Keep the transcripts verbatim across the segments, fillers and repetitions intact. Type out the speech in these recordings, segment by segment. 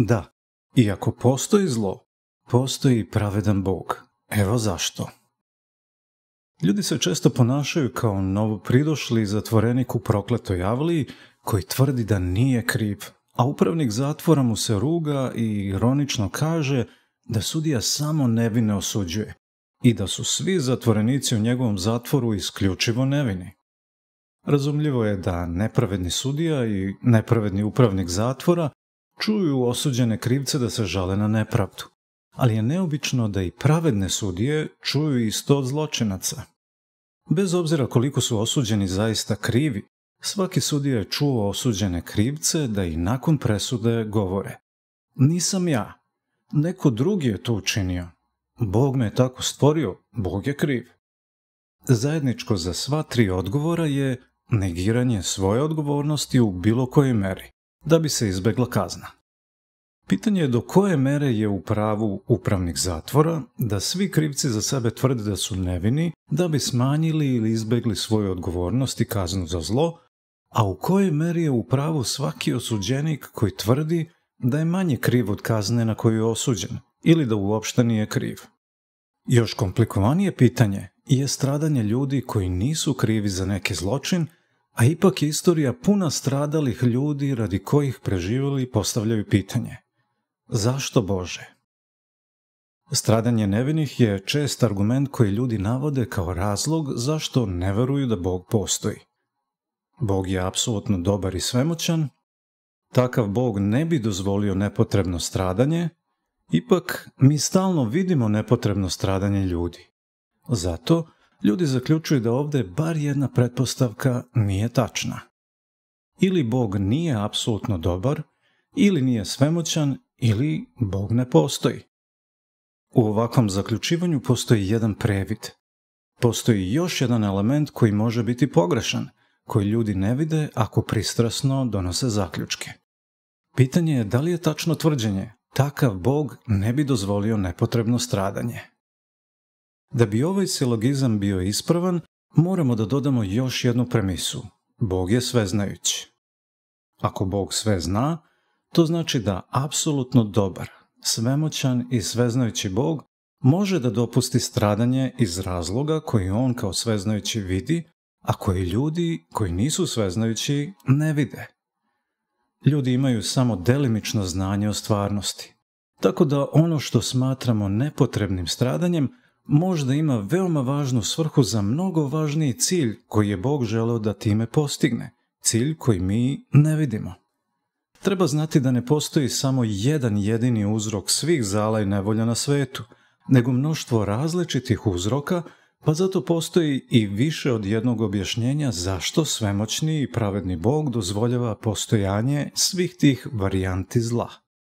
Da, iako postoji zlo, postoji i pravedan Bog. Evo zašto. Ljudi se često ponašaju kao novopridošli zatvorenik u prokletoj avliji koji tvrdi da nije kriv, a upravnik zatvora mu se ruga i ironično kaže da sudija samo nevine osuđuje i da su svi zatvorenici u njegovom zatvoru isključivo nevini. Razumljivo je da nepravedni sudija i nepravedni upravnik zatvora čuju osuđene krivce da se žale na nepravdu, ali je neobično da i pravedne sudije čuju isto od zločinaca. Bez obzira koliko su osuđeni zaista krivi, svaki sudija je čuo osuđene krivce da i nakon presude govore: nisam ja, neko drugi je to učinio. Bog me je tako stvorio, Bog je kriv. Zajedničko za sva tri odgovora je negiranje svoje odgovornosti u bilo kojoj meri, da bi se izbegla kazna. Pitanje je do koje mere je u pravu upravnik zatvora da svi krivci za sebe tvrde da su nevini da bi smanjili ili izbegli svoju odgovornost i kaznu za zlo, a u kojoj meri je u pravu svaki osuđenik koji tvrdi da je manje kriv od kazne na koju je osuđen ili da uopšte nije kriv. Još komplikovanije pitanje je stradanje ljudi koji nisu krivi za neki zločin, a ipak je istorija puna stradalih ljudi radi kojih preživjeli postavljaju pitanje: zašto Bože? Stradanje nevinih je čest argument koji ljudi navode kao razlog zašto ne veruju da Bog postoji. Bog je apsolutno dobar i svemoćan, takav Bog ne bi dozvolio nepotrebno stradanje, ipak mi stalno vidimo nepotrebno stradanje ljudi. Zato ljudi zaključuju da ovdje bar jedna pretpostavka nije tačna. Ili Bog nije apsolutno dobar, ili nije svemoćan, ili Bog ne postoji. U ovakvom zaključivanju postoji jedan previd. Postoji još jedan element koji može biti pogrešan, koji ljudi ne vide ako pristrasno donose zaključke. Pitanje je da li je tačno tvrđenje: takav Bog ne bi dozvolio nepotrebno stradanje. Da bi ovaj silogizam bio ispravan, moramo da dodamo još jednu premisu: Bog je sveznajući. Ako Bog sve zna, to znači da apsolutno dobar, svemoćan i sveznajući Bog može da dopusti stradanje iz razloga koji on kao sveznajući vidi, a koji ljudi koji nisu sveznajući ne vide. Ljudi imaju samo delimično znanje o stvarnosti, tako da ono što smatramo nepotrebnim stradanjem možda ima veoma važnu svrhu za mnogo važniji cilj koji je Bog želeo da time postigne, cilj koji mi ne vidimo. Treba znati da ne postoji samo jedan jedini uzrok svih zala i nevolja na svetu, nego mnoštvo različitih uzroka, pa zato postoji i više od jednog objašnjenja zašto svemoćni i pravedni Bog dozvoljava postojanje svih tih varijanti zla.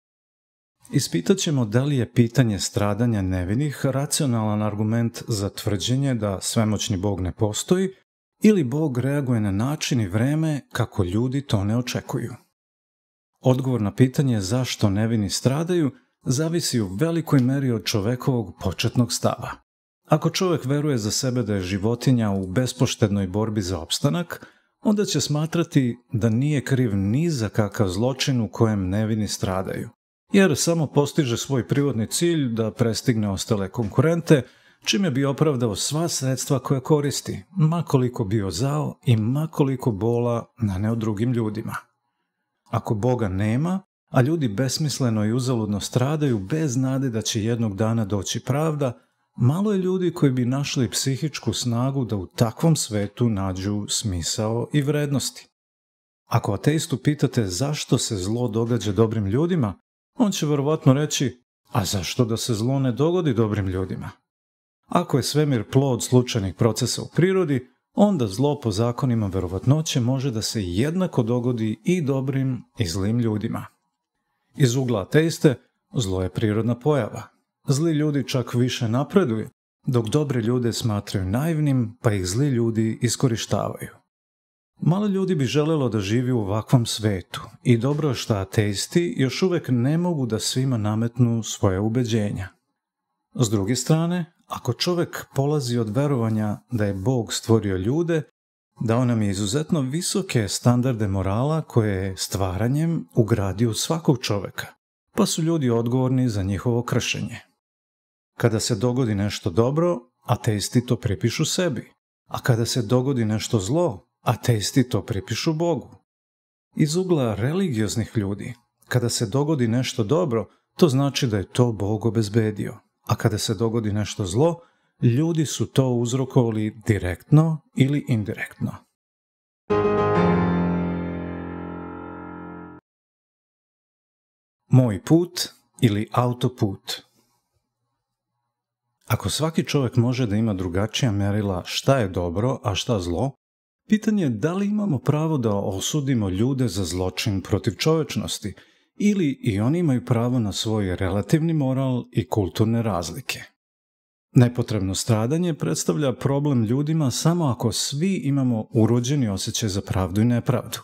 Ispitat ćemo da li je pitanje stradanja nevinih racionalan argument za tvrđenje da svemoćni Bog ne postoji, ili Bog reaguje na način i vreme kako ljudi to ne očekuju. Odgovor na pitanje zašto nevini stradaju zavisi u velikoj meri od čovekovog početnog stava. Ako čovjek veruje za sebe da je životinja u bespoštednoj borbi za opstanak, onda će smatrati da nije kriv ni za kakav zločin u kojem nevini stradaju, jer samo postiže svoj prirodni cilj da prestigne ostale konkurente, čime bi opravdao sva sredstva koja koristi, makoliko bio zao i makoliko bola naneo drugim ljudima. Ako Boga nema, a ljudi besmisleno i uzaludno stradaju bez nade da će jednog dana doći pravda, malo je ljudi koji bi našli psihičku snagu da u takvom svetu nađu smisao i vrednosti. Ako ateistu pitate zašto se zlo događa dobrim ljudima, on će verovatno reći: a zašto da se zlo ne dogodi dobrim ljudima? Ako je svemir plod slučajnih procesa u prirodi, onda zlo po zakonima verovatnoće može da se jednako dogodi i dobrim i zlim ljudima. Iz ugla ateiste, zlo je prirodna pojava. Zli ljudi čak više napreduju, dok dobre ljude smatraju naivnim, pa ih zli ljudi iskorištavaju. Malo ljudi bi želelo da živi u ovakvom svetu i dobro je što ateisti još uvek ne mogu da svima nametnu svoje ubeđenja. S druge strane, ako čovek polazi od verovanja da je Bog stvorio ljude, dao nam je izuzetno visoke standarde morala koje je stvaranjem ugradio u svakog čoveka, pa su ljudi odgovorni za njihovo kršenje. Kada se dogodi nešto dobro, ateisti to pripišu sebi, a kada se dogodi nešto zlo, ateisti to pripišu Bogu. Iz ugla religioznih ljudi, kada se dogodi nešto dobro, to znači da je to Bog obezbedio, a kada se dogodi nešto zlo, ljudi su to uzrokovali direktno ili indirektno. Moj put ili autoput. Ako svaki čovjek može da ima drugačija mjerila šta je dobro, a šta zlo, pitanje je da li imamo pravo da osudimo ljude za zločin protiv čovječnosti ili i oni imaju pravo na svoj relativni moral i kulturne razlike. Nepotrebno stradanje predstavlja problem ljudima samo ako svi imamo urođeni osjećaj za pravdu i nepravdu.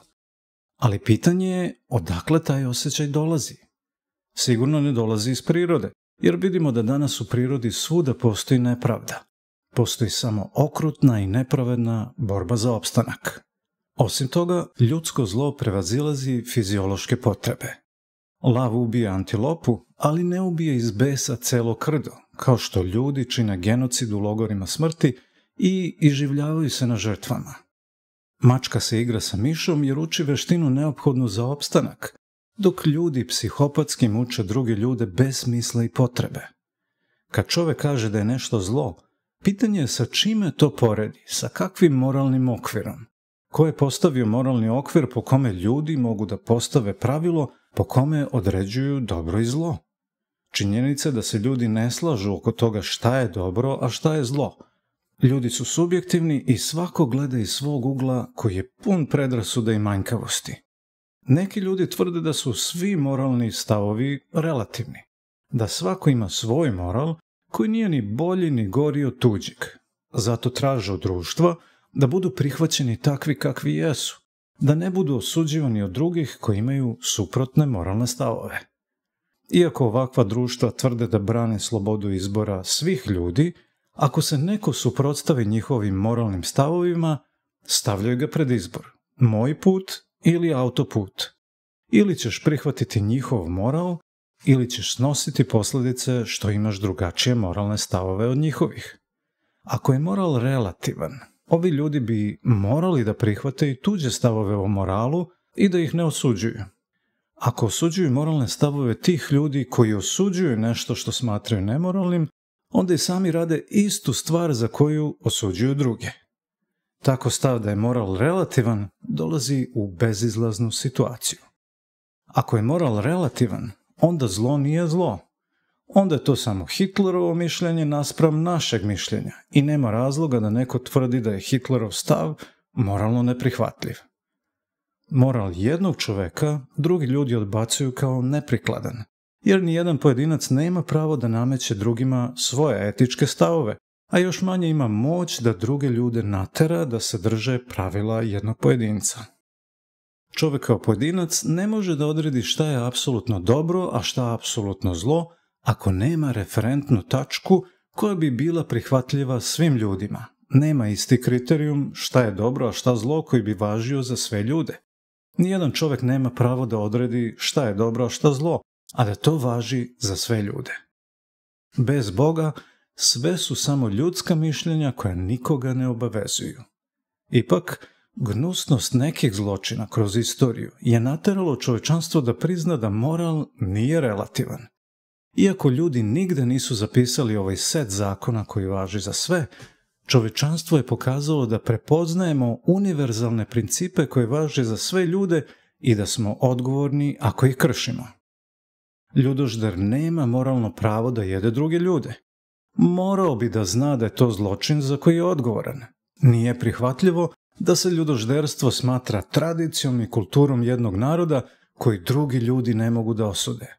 Ali pitanje je odakle taj osjećaj dolazi. Sigurno ne dolazi iz prirode, jer vidimo da danas u prirodi svuda postoji nepravda. Postoji samo okrutna i nepravedna borba za opstanak. Osim toga, ljudsko zlo prevazilazi fiziološke potrebe. Lav ubije antilopu, ali ne ubije iz besa celo krdo, kao što ljudi čine genocid u logorima smrti i iživljavaju se na žrtvama. Mačka se igra sa mišom jer uči veštinu neophodnu za opstanak, dok ljudi psihopatski muče druge ljude bez smisla i potrebe. Kad čovjek kaže da je nešto zlo, pitanje je sa čime to poredi, sa kakvim moralnim okvirom. Ko je postavio moralni okvir po kome ljudi mogu da postave pravilo po kome određuju dobro i zlo? Činjenica je da se ljudi ne slažu oko toga šta je dobro, a šta je zlo. Ljudi su subjektivni i svako gleda iz svog ugla koji je pun predrasuda i manjkavosti. Neki ljudi tvrde da su svi moralni stavovi relativni, da svako ima svoj moral koji nije ni bolji ni gori od tuđeg. Zato traže od društva da budu prihvaćeni takvi kakvi jesu, da ne budu osuđivani od drugih koji imaju suprotne moralne stavove. Iako ovakva društva tvrde da brane slobodu izbora svih ljudi, ako se neko suprotstavi njihovim moralnim stavovima, stavljaju ga pred izbor. Moj put ili autoput. Ili ćeš prihvatiti njihov moral, ili ćeš snositi posljedice što imaš drugačije moralne stavove od njihovih. Ako je moral relativan, ovi ljudi bi morali da prihvate i tuđe stavove o moralu i da ih ne osuđuju. Ako osuđuju moralne stavove tih ljudi koji osuđuju nešto što smatraju nemoralnim, onda i sami rade istu stvar za koju osuđuju druge. Tako stav da je moral relativan dolazi u bezizlaznu situaciju. Ako je moral relativan, onda zlo nije zlo. Onda je to samo Hitlerovo mišljenje naspram našeg mišljenja i nema razloga da neko tvrdi da je Hitlerov stav moralno neprihvatljiv. Moral jednog čoveka drugi ljudi odbacuju kao neprikladan, jer nijedan pojedinac nema pravo da nameće drugima svoje etičke stavove, a još manje ima moć da druge ljude natera da se drže pravila jednog pojedinca. Čovjek kao pojedinac ne može da odredi šta je apsolutno dobro, a šta apsolutno zlo, ako nema referentnu tačku koja bi bila prihvatljiva svim ljudima. Nema isti kriterijum šta je dobro, a šta zlo koji bi važio za sve ljude. Nijedan čovjek nema pravo da odredi šta je dobro, a šta zlo, a da to važi za sve ljude. Bez Boga sve su samo ljudska mišljenja koja nikoga ne obavezuju. Ipak, gnusnost nekih zločina kroz istoriju je nateralo čovječanstvo da prizna da moral nije relativan. Iako ljudi nigde nisu zapisali ovaj set zakona koji važi za sve, čovječanstvo je pokazalo da prepoznajemo univerzalne principe koje važe za sve ljude i da smo odgovorni ako ih kršimo. Ljudožder nema moralno pravo da jede druge ljude. Morao bi da zna da je to zločin za koji je odgovoran. Nije prihvatljivo da se ljudožderstvo smatra tradicijom i kulturom jednog naroda koji drugi ljudi ne mogu da osude.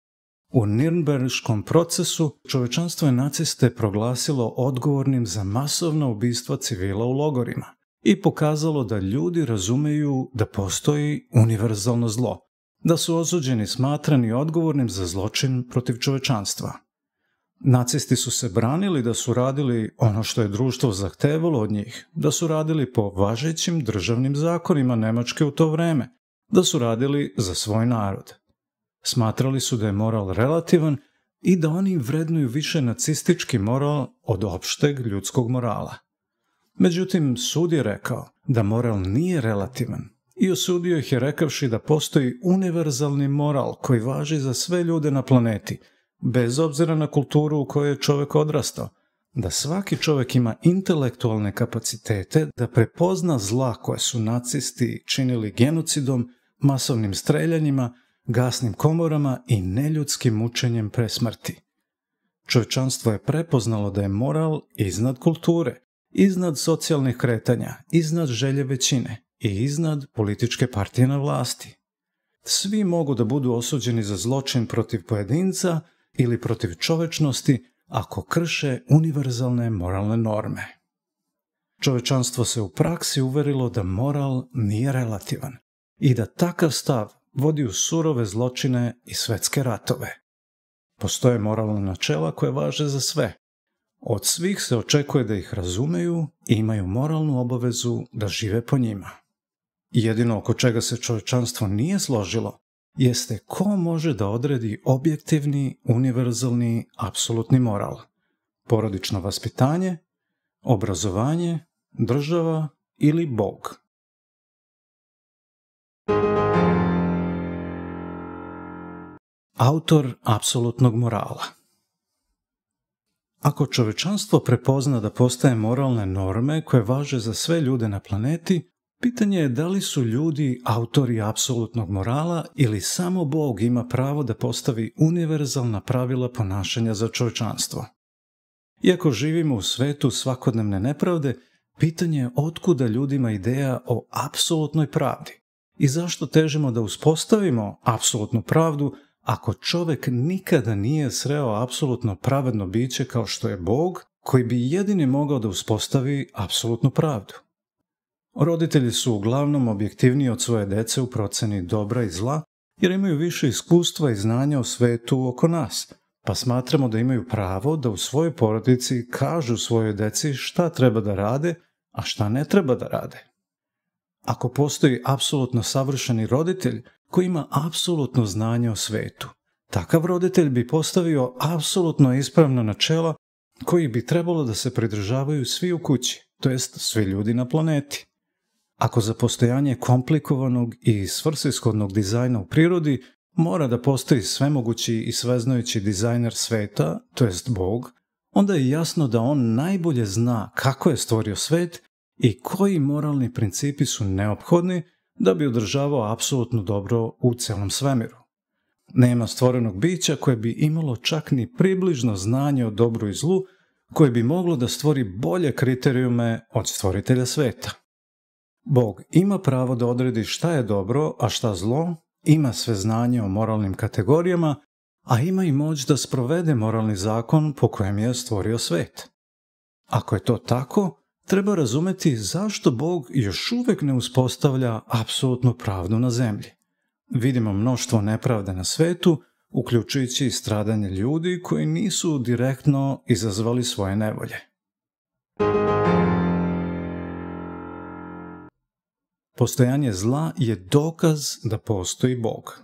U Nirnberškom procesu čovječanstvo je naciste proglasilo odgovornim za masovna ubistva civila u logorima i pokazalo da ljudi razumeju da postoji univerzalno zlo, da su osuđeni smatrani odgovornim za zločin protiv čovječanstva. Nacisti su se branili da su radili ono što je društvo zahtevalo od njih, da su radili po važećim državnim zakonima Nemačke u to vreme, da su radili za svoj narod. Smatrali su da je moral relativan i da oni vrednuju više nacistički moral od opšteg ljudskog morala. Međutim, sud je rekao da moral nije relativan i osudio ih je rekavši da postoji univerzalni moral koji važi za sve ljude na planeti, bez obzira na kulturu u kojoj je čovjek odrastao, da svaki čovjek ima intelektualne kapacitete da prepozna zla koje su nacisti činili genocidom, masovnim streljanjima, gasnim komorama i neljudskim mučenjem pre smrti. Čovječanstvo je prepoznalo da je moral iznad kulture, iznad socijalnih kretanja, iznad želje većine i iznad političke partije na vlasti. Svi mogu da budu osuđeni za zločin protiv pojedinca ili protiv čovečnosti ako krše univerzalne moralne norme. Čovečanstvo se u praksi uverilo da moral nije relativan i da takav stav vodi u surove zločine i svetske ratove. Postoje moralna načela koje važe za sve. Od svih se očekuje da ih razumeju i imaju moralnu obavezu da žive po njima. Jedino oko čega se čovečanstvo nije složilo jeste ko može da odredi objektivni, univerzalni, apsolutni moral. Porodično vaspitanje, obrazovanje, država ili Bog. Autor apsolutnog morala. Ako čovečanstvo prepozna da postoje moralne norme koje važe za sve ljude na planeti, pitanje je da li su ljudi autori apsolutnog morala ili samo Bog ima pravo da postavi univerzalna pravila ponašanja za čovečanstvo. Iako živimo u svetu svakodnevne nepravde, pitanje je otkuda ljudima ideja o apsolutnoj pravdi i zašto težimo da uspostavimo apsolutnu pravdu ako čovek nikada nije sreo apsolutno pravedno biće kao što je Bog, koji bi jedini mogao da uspostavi apsolutnu pravdu. Roditelji su uglavnom objektivniji od svoje dece u proceni dobra i zla, jer imaju više iskustva i znanja o svetu oko nas, pa smatramo da imaju pravo da u svojoj porodici kažu svojoj deci šta treba da rade, a šta ne treba da rade. Ako postoji apsolutno savršeni roditelj koji ima apsolutno znanje o svetu, takav roditelj bi postavio apsolutno ispravna načela koji bi trebalo da se pridržavaju svi u kući, to jest svi ljudi na planeti. Ako za postojanje komplikovanog i svrsishodnog dizajna u prirodi mora da postoji svemogući i sveznajući dizajner sveta, to jest Bog, onda je jasno da on najbolje zna kako je stvorio svet i koji moralni principi su neophodni da bi održavao apsolutno dobro u celom svemiru. Nema stvorenog bića koje bi imalo čak ni približno znanje o dobru i zlu, koje bi moglo da stvori bolje kriterijume od stvoritelja sveta. Bog ima pravo da odredi šta je dobro, a šta zlo, ima sve znanje o moralnim kategorijama, a ima i moć da sprovede moralni zakon po kojem je stvorio svet. Ako je to tako, treba razumeti zašto Bog još uvek ne uspostavlja apsolutnu pravdu na zemlji. Vidimo mnoštvo nepravde na svetu, uključujući i stradanje ljudi koji nisu direktno izazvali svoje nevolje. Postojanje zla je dokaz da postoji Bog.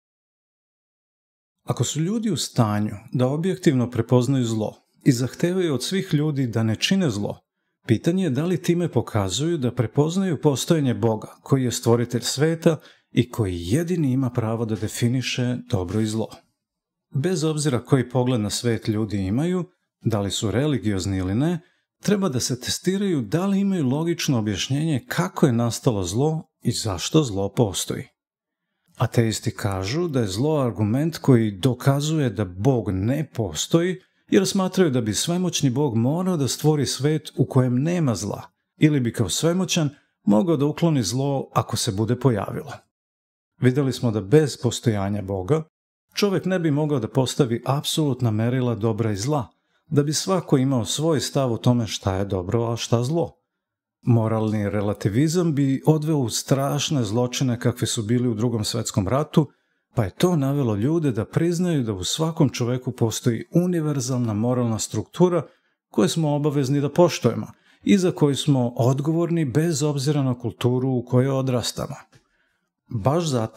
Ako su ljudi u stanju da objektivno prepoznaju zlo i zahtevaju od svih ljudi da ne čine zlo, pitanje je da li time pokazuju da prepoznaju postojanje Boga, koji je stvoritelj sveta i koji jedini ima pravo da definiše dobro i zlo. Bez obzira koji pogled na svet ljudi imaju, da li su religiozni ili ne, treba da se testiraju da li imaju logično objašnjenje kako je nastalo zlo i zašto zlo postoji. Ateisti kažu da je zlo argument koji dokazuje da Bog ne postoji, jer smatraju da bi svemoćni Bog morao da stvori svet u kojem nema zla, ili bi kao svemoćan mogao da ukloni zlo ako se bude pojavilo. Videli smo da bez postojanja Boga čovjek ne bi mogao da postavi apsolutna merila dobra i zla, da bi svako imao svoj stav o tome šta je dobro, a šta zlo. Moralni relativizam bi odveo u strašne zločine kakvi su bili u Drugom svetskom ratu, pa je to navelo ljude da priznaju da u svakom čoveku postoji univerzalna moralna struktura koju smo obavezni da poštujemo i za koju smo odgovorni bez obzira na kulturu u kojoj odrastamo. Baš zato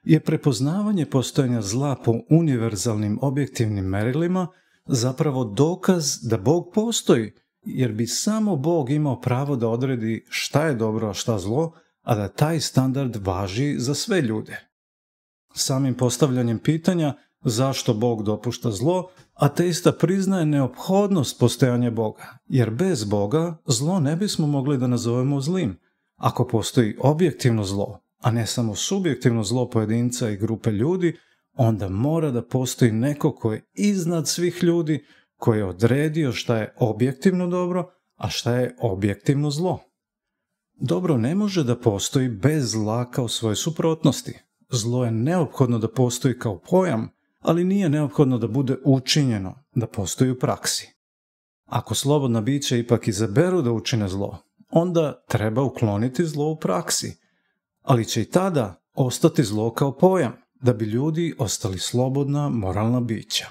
je prepoznavanje postojanja zla po univerzalnim objektivnim merilima zapravo dokaz da Bog postoji, jer bi samo Bog imao pravo da odredi šta je dobro, a šta zlo, a da taj standard važi za sve ljude. Samim postavljanjem pitanja zašto Bog dopušta zlo, ateista priznaje neophodnost postojanja Boga, jer bez Boga zlo ne bismo mogli da nazovemo zlim. Ako postoji objektivno zlo, a ne samo subjektivno zlo pojedinca i grupe ljudi, onda mora da postoji neko ko je iznad svih ljudi, koji je odredio šta je objektivno dobro, a šta je objektivno zlo. Dobro ne može da postoji bez zla kao svoje suprotnosti. Zlo je neophodno da postoji kao pojam, ali nije neophodno da bude učinjeno, da postoji u praksi. Ako slobodna bića ipak izaberu da učine zlo, onda treba ukloniti zlo u praksi, ali će i tada ostati zlo kao pojam, da bi ljudi ostali slobodna moralna bića.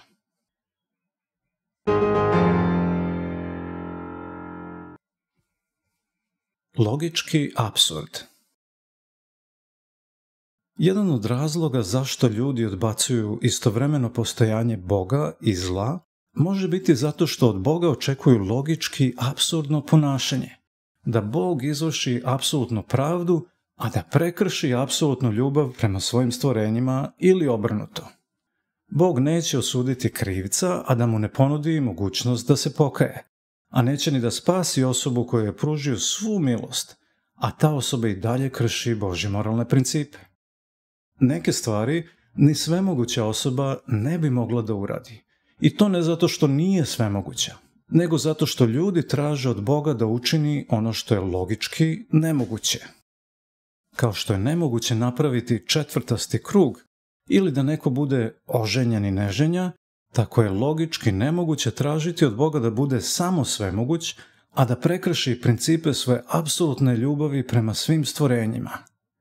Logički apsurd. Jedan od razloga zašto ljudi odbacuju istovremeno postojanje Boga i zla može biti zato što od Boga očekuju logički apsurdno ponašanje, da Bog izvrši apsolutnu pravdu, a da prekrši apsolutnu ljubav prema svojim stvorenjima ili obrnuto. Bog neće osuditi krivca, a da mu ne ponudi mogućnost da se pokaje, a neće ni da spasi osobu koju je pružio svu milost, a ta osoba i dalje krši Božje moralne principe. Neke stvari ni svemoguća osoba ne bi mogla da uradi. I to ne zato što nije svemoguća, nego zato što ljudi traže od Boga da učini ono što je logički nemoguće. Kao što je nemoguće napraviti četvrtasti krug ili da neko bude oženjen i neženja, tako je logički nemoguće tražiti od Boga da bude samo svemoguć, a da prekrši principe svoje apsolutne ljubavi prema svim stvorenjima.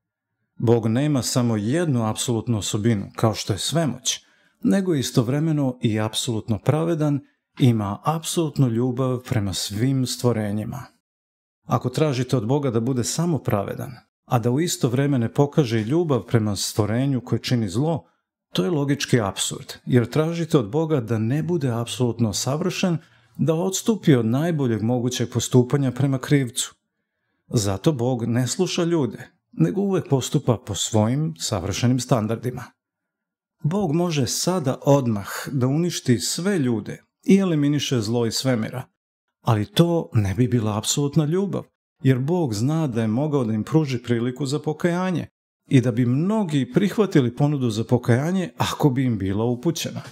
Bog nema samo jednu apsolutnu osobinu, kao što je svemoć, nego je istovremeno i apsolutno pravedan, ima apsolutnu ljubav prema svim stvorenjima. Ako tražite od Boga da bude samo pravedan, a da u isto vreme ne pokaže ljubav prema stvorenju koje čini zlo, to je logički apsurd, jer tražite od Boga da ne bude apsolutno savršen, da odstupi od najboljeg mogućeg postupanja prema krivcu. Zato Bog ne sluša ljude, nego uvek postupa po svojim savršenim standardima. Bog može sada odmah da uništi sve ljude i eliminiše zlo iz svemira, ali to ne bi bila apsolutna ljubav, jer Bog zna da je mogao da im pruži priliku za pokajanje i da bi mnogi prihvatili ponudu za pokajanje ako bi im bila upućena.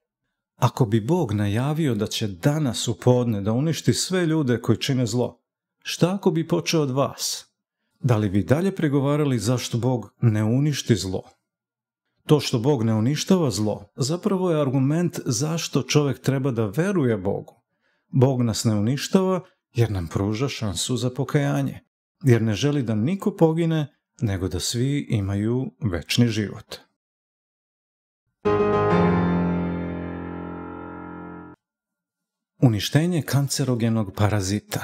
Ako bi Bog najavio da će danas u podne da uništi sve ljude koji čine zlo, šta ako bi počeo od vas? Da li bi dalje pregovarali zašto Bog ne uništi zlo? To što Bog ne uništava zlo zapravo je argument zašto čovjek treba da veruje Bogu. Bog nas ne uništava jer nam pruža šansu za pokajanje, jer ne želi da niko pogine, nego da svi imaju večni život. Uništenje kancerogenog parazita.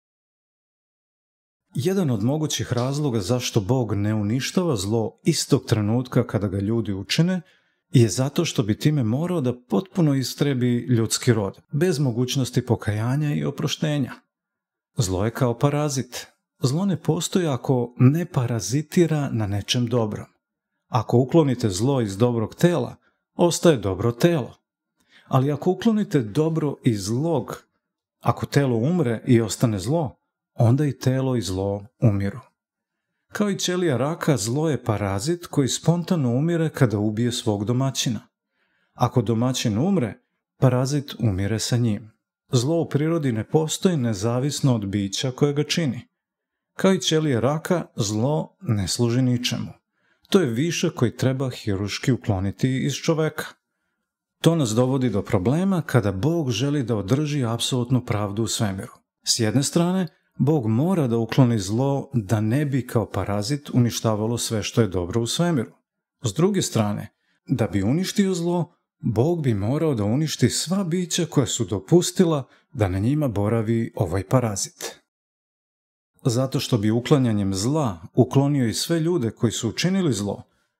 Jedan od mogućih razloga zašto Bog ne uništava zlo istog trenutka kada ga ljudi učine je zato što bi time morao da potpuno istrebi ljudski rod, bez mogućnosti pokajanja i oproštenja. Zlo je kao parazit. Zlo ne postoji ako ne parazitira na nečem dobrom. Ako uklonite zlo iz dobrog tela, ostaje dobro telo. Ali ako uklonite dobro iz zlog, ako telo umre i ostane zlo, onda i telo i zlo umiru. Kao i ćelija raka, zlo je parazit koji spontano umire kada ubije svog domaćina. Ako domaćin umre, parazit umire sa njim. Zlo u prirodi ne postoji nezavisno od bića koje ga čini. Kao i ćelije raka, zlo ne služi ničemu. To je višak koji treba hiruški ukloniti iz čoveka. To nas dovodi do problema kada Bog želi da održi apsolutnu pravdu u svemiru. S jedne strane, Bog mora da ukloni zlo da ne bi kao parazit uništavalo sve što je dobro u svemiru. S druge strane, da bi uništio zlo, Bog bi morao da uništi sva bića koja su dopustila da na njima boravi ovaj parazit. Zato što bi uklanjanjem zla uklonio i sve ljude koji su učinili zlo,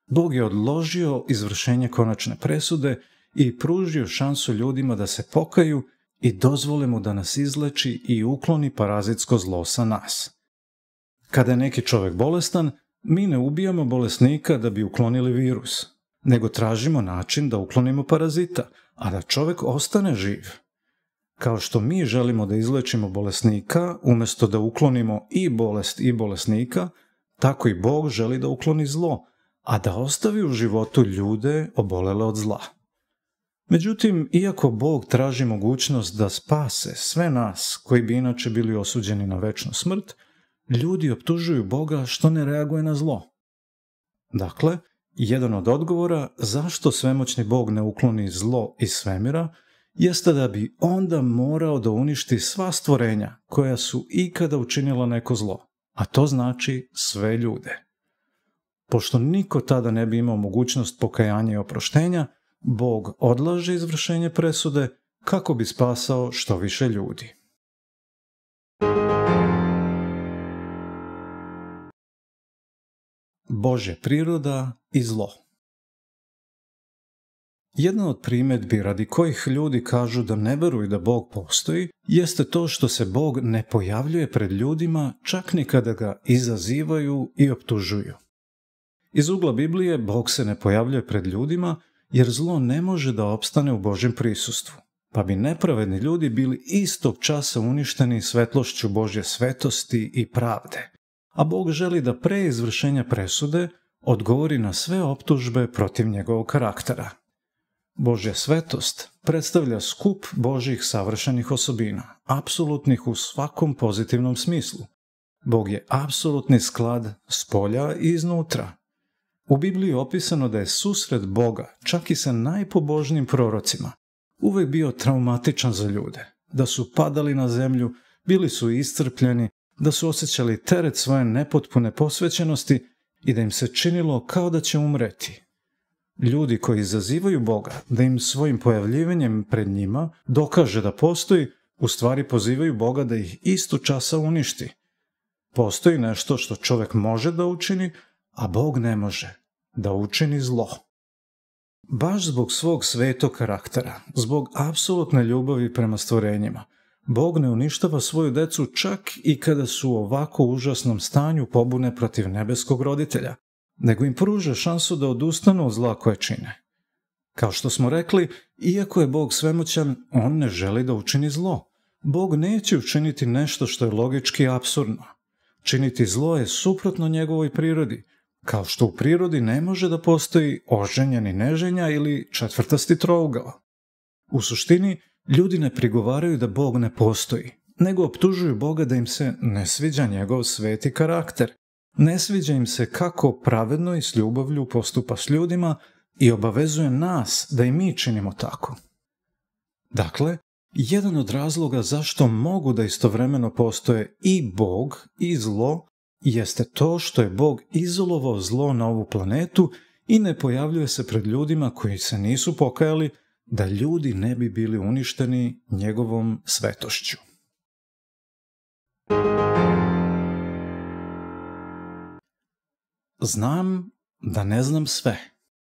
Bog je odložio izvršenje konačne presude i pružio šansu ljudima da se pokaju i dozvole mu da nas izleči i ukloni parazitsko zlo sa nas. Kada je neki čovjek bolestan, mi ne ubijamo bolesnika da bi uklonili virus, nego tražimo način da uklonimo parazita, a da čovjek ostane živ. Kao što mi želimo da izlečimo bolesnika, umjesto da uklonimo i bolest i bolesnika, tako i Bog želi da ukloni zlo, a da ostavi u životu ljude obolele od zla. Međutim, iako Bog traži mogućnost da spase sve nas koji bi inače bili osuđeni na večnu smrt, ljudi optužuju Boga što ne reaguje na zlo. Dakle, jedan od odgovora zašto svemoćni Bog ne ukloni zlo iz svemira jeste da bi onda morao da uništi sva stvorenja koja su ikada učinila neko zlo, a to znači sve ljude. Pošto niko tada ne bi imao mogućnost pokajanja i oproštenja, Bog odlaže izvršenje presude kako bi spasao što više ljudi. Božja priroda i zlo. Jedna od primjedbi radi kojih ljudi kažu da ne veruju da Bog postoji, jeste to što se Bog ne pojavljuje pred ljudima čak ni kada ga izazivaju i optužuju. Iz ugla Biblije Bog se ne pojavljuje pred ljudima jer zlo ne može da opstane u Božjem prisustvu, pa bi nepravedni ljudi bili istog časa uništeni svetlošću Božje svetosti i pravde, a Bog želi da pre izvršenja presude odgovori na sve optužbe protiv njegovog karaktera. Božja svetost predstavlja skup Božjih savršenih osobina, apsolutnih u svakom pozitivnom smislu. Bog je apsolutni sklad spolja i iznutra. U Bibliji je opisano da je susret Boga, čak i sa najpobožnijim prorocima, uvek bio traumatičan za ljude, da su padali na zemlju, bili su iscrpljeni, da su osjećali teret svoje nepotpune posvećenosti i da im se činilo kao da će umreti. Ljudi koji izazivaju Boga da im svojim pojavljivanjem pred njima dokaže da postoji, u stvari pozivaju Boga da ih isto časa uništi. Postoji nešto što čovjek može da učini, a Bog ne može, da učini zlo. Baš zbog svog svetog karaktera, zbog apsolutne ljubavi prema stvorenjima, Bog ne uništava svoju decu čak i kada su u ovako užasnom stanju pobune protiv nebeskog roditelja, nego im pruža šansu da odustanu od zla koje čine. Kao što smo rekli, iako je Bog svemoćan, on ne želi da učini zlo. Bog neće učiniti nešto što je logički apsurdno. Činiti zlo je suprotno njegovoj prirodi, kao što u prirodi ne može da postoji oženjeni neženja ili četvrtasti trougao. U suštini, ljudi ne prigovaraju da Bog ne postoji, nego optužuju Boga da im se ne sviđa njegov sveti karakter. Ne sviđa im se kako pravedno i s ljubavlju postupa s ljudima i obavezuje nas da i mi činimo tako. Dakle, jedan od razloga zašto mogu da istovremeno postoje i Bog i zlo jeste to što je Bog izolovao zlo na ovu planetu i ne pojavljuje se pred ljudima koji se nisu pokajali da ljudi ne bi bili uništeni njegovom svetošću. Znam da ne znam sve.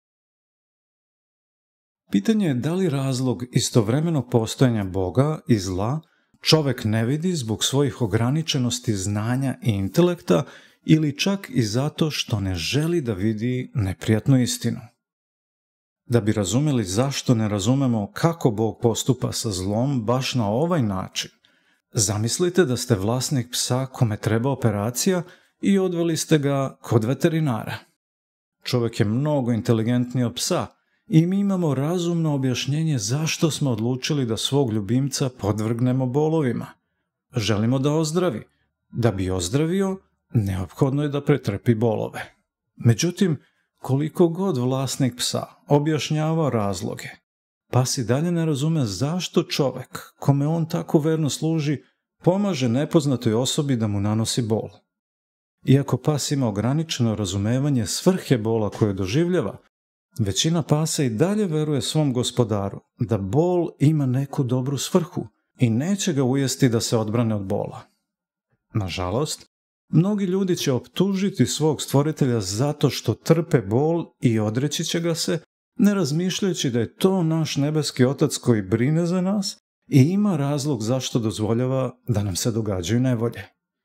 Pitanje je da li razlog istovremenog postojanja Boga i zla čovjek ne vidi zbog svojih ograničenosti znanja i intelekta ili čak i zato što ne želi da vidi neprijatnu istinu. Da bi razumeli zašto ne razumemo kako Bog postupa sa zlom baš na ovaj način, zamislite da ste vlasnik psa kome treba operacija i odveli ste ga kod veterinara. Čovjek je mnogo inteligentniji od psa i mi imamo razumno objašnjenje zašto smo odlučili da svog ljubimca podvrgnemo bolovima. Želimo da ozdravi. Da bi ozdravio, neophodno je da pretrpi bolove. Međutim, koliko god vlasnik psa objašnjavao razloge, pas i dalje ne razume zašto čovjek, kome on tako verno služi, pomaže nepoznatoj osobi da mu nanosi bol. Iako pas ima ograničeno razumevanje svrhe bola koju doživljava, većina pasa i dalje veruje svom gospodaru da bol ima neku dobru svrhu i neće ga ujesti da se odbrane od bola. Nažalost, Mnogi ljudi će optužiti svog stvoritelja zato što trpe bol i odreći će ga se, ne razmišljajući da je to naš nebeski otac koji brine za nas i ima razlog zašto dozvoljava da nam se događaju nevolje.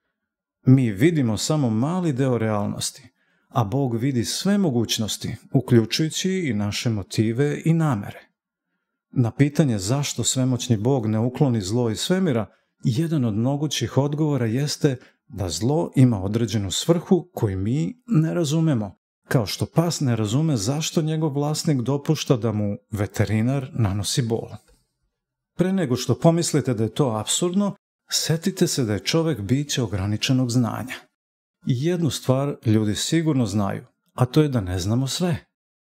Mi vidimo samo mali deo realnosti, a Bog vidi sve mogućnosti, uključujući i naše motive i namere. Na pitanje zašto svemoćni Bog ne ukloni zlo iz svemira, jedan od mogućih odgovora jeste da zlo ima određenu svrhu koju mi ne razumemo, kao što pas ne razume zašto njegov vlasnik dopušta da mu veterinar nanosi bol. Pre nego što pomislite da je to apsurdno, setite se da je čovek biće ograničenog znanja. I jednu stvar ljudi sigurno znaju, a to je da ne znamo sve.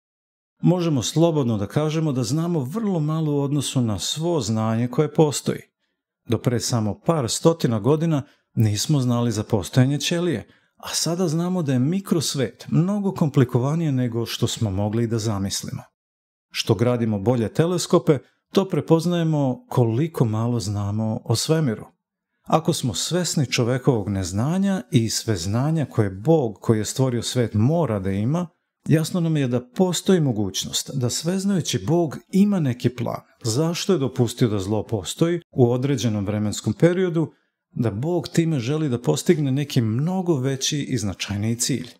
Možemo slobodno da kažemo da znamo vrlo malo u odnosu na svo znanje koje postoji. Do pre samo par stotina godina nismo znali za postojanje ćelije, a sada znamo da je mikrosvet mnogo komplikovanije nego što smo mogli da zamislimo. Što gradimo bolje teleskope, to prepoznajemo koliko malo znamo o svemiru. Ako smo svesni čovekovog neznanja i sve znanja koje Bog koji je stvorio svet mora da ima, jasno nam je da postoji mogućnost da sveznajući Bog ima neki plan. Zašto je dopustio da zlo postoji u određenom vremenskom periodu, da Bog time želi da postigne neki mnogo veći i značajniji cilj.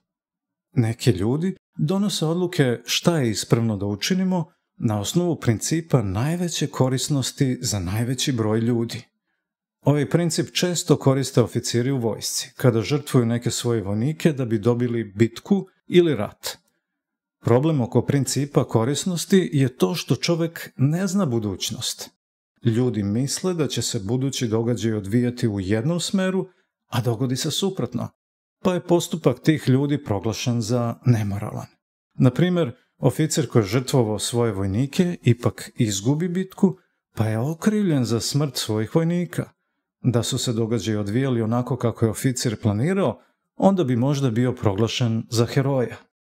Neki ljudi donose odluke šta je ispravno da učinimo na osnovu principa najveće korisnosti za najveći broj ljudi. Ovaj princip često koriste oficiri u vojsci, kada žrtvuju neke svoje vojnike da bi dobili bitku ili rat. Problem oko principa korisnosti je to što čovek ne zna budućnost. Ljudi misle da će se budući događaj odvijati u jednom smeru, a dogodi se suprotno, pa je postupak tih ljudi proglašen za nemoralan. Na primjer, oficir koji je žrtvovao svoje vojnike ipak izgubi bitku, pa je okrivljen za smrt svojih vojnika. Da su se događaji odvijali onako kako je oficir planirao, onda bi možda bio proglašen za heroja.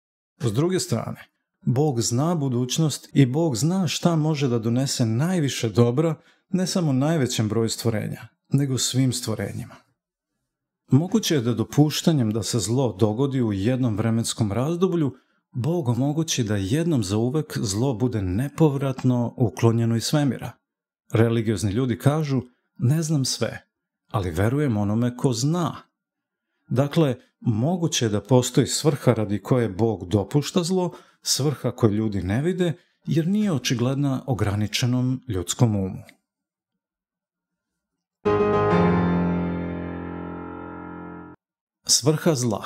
S druge strane, Bog zna budućnost i Bog zna šta može da donese najviše dobra, ne samo najvećem broju stvorenja, nego svim stvorenjima. Moguće je da dopuštanjem da se zlo dogodi u jednom vremenskom razdoblju, Bog omogući da jednom zauvek zlo bude nepovratno uklonjeno iz svemira. Religiozni ljudi kažu, ne znam sve, ali verujem onome ko zna. Dakle, moguće je da postoji svrha radi koje Bog dopušta zlo, svrha koju ljudi ne vide, jer nije očigledna ograničenom ljudskom umu. Svrha zla.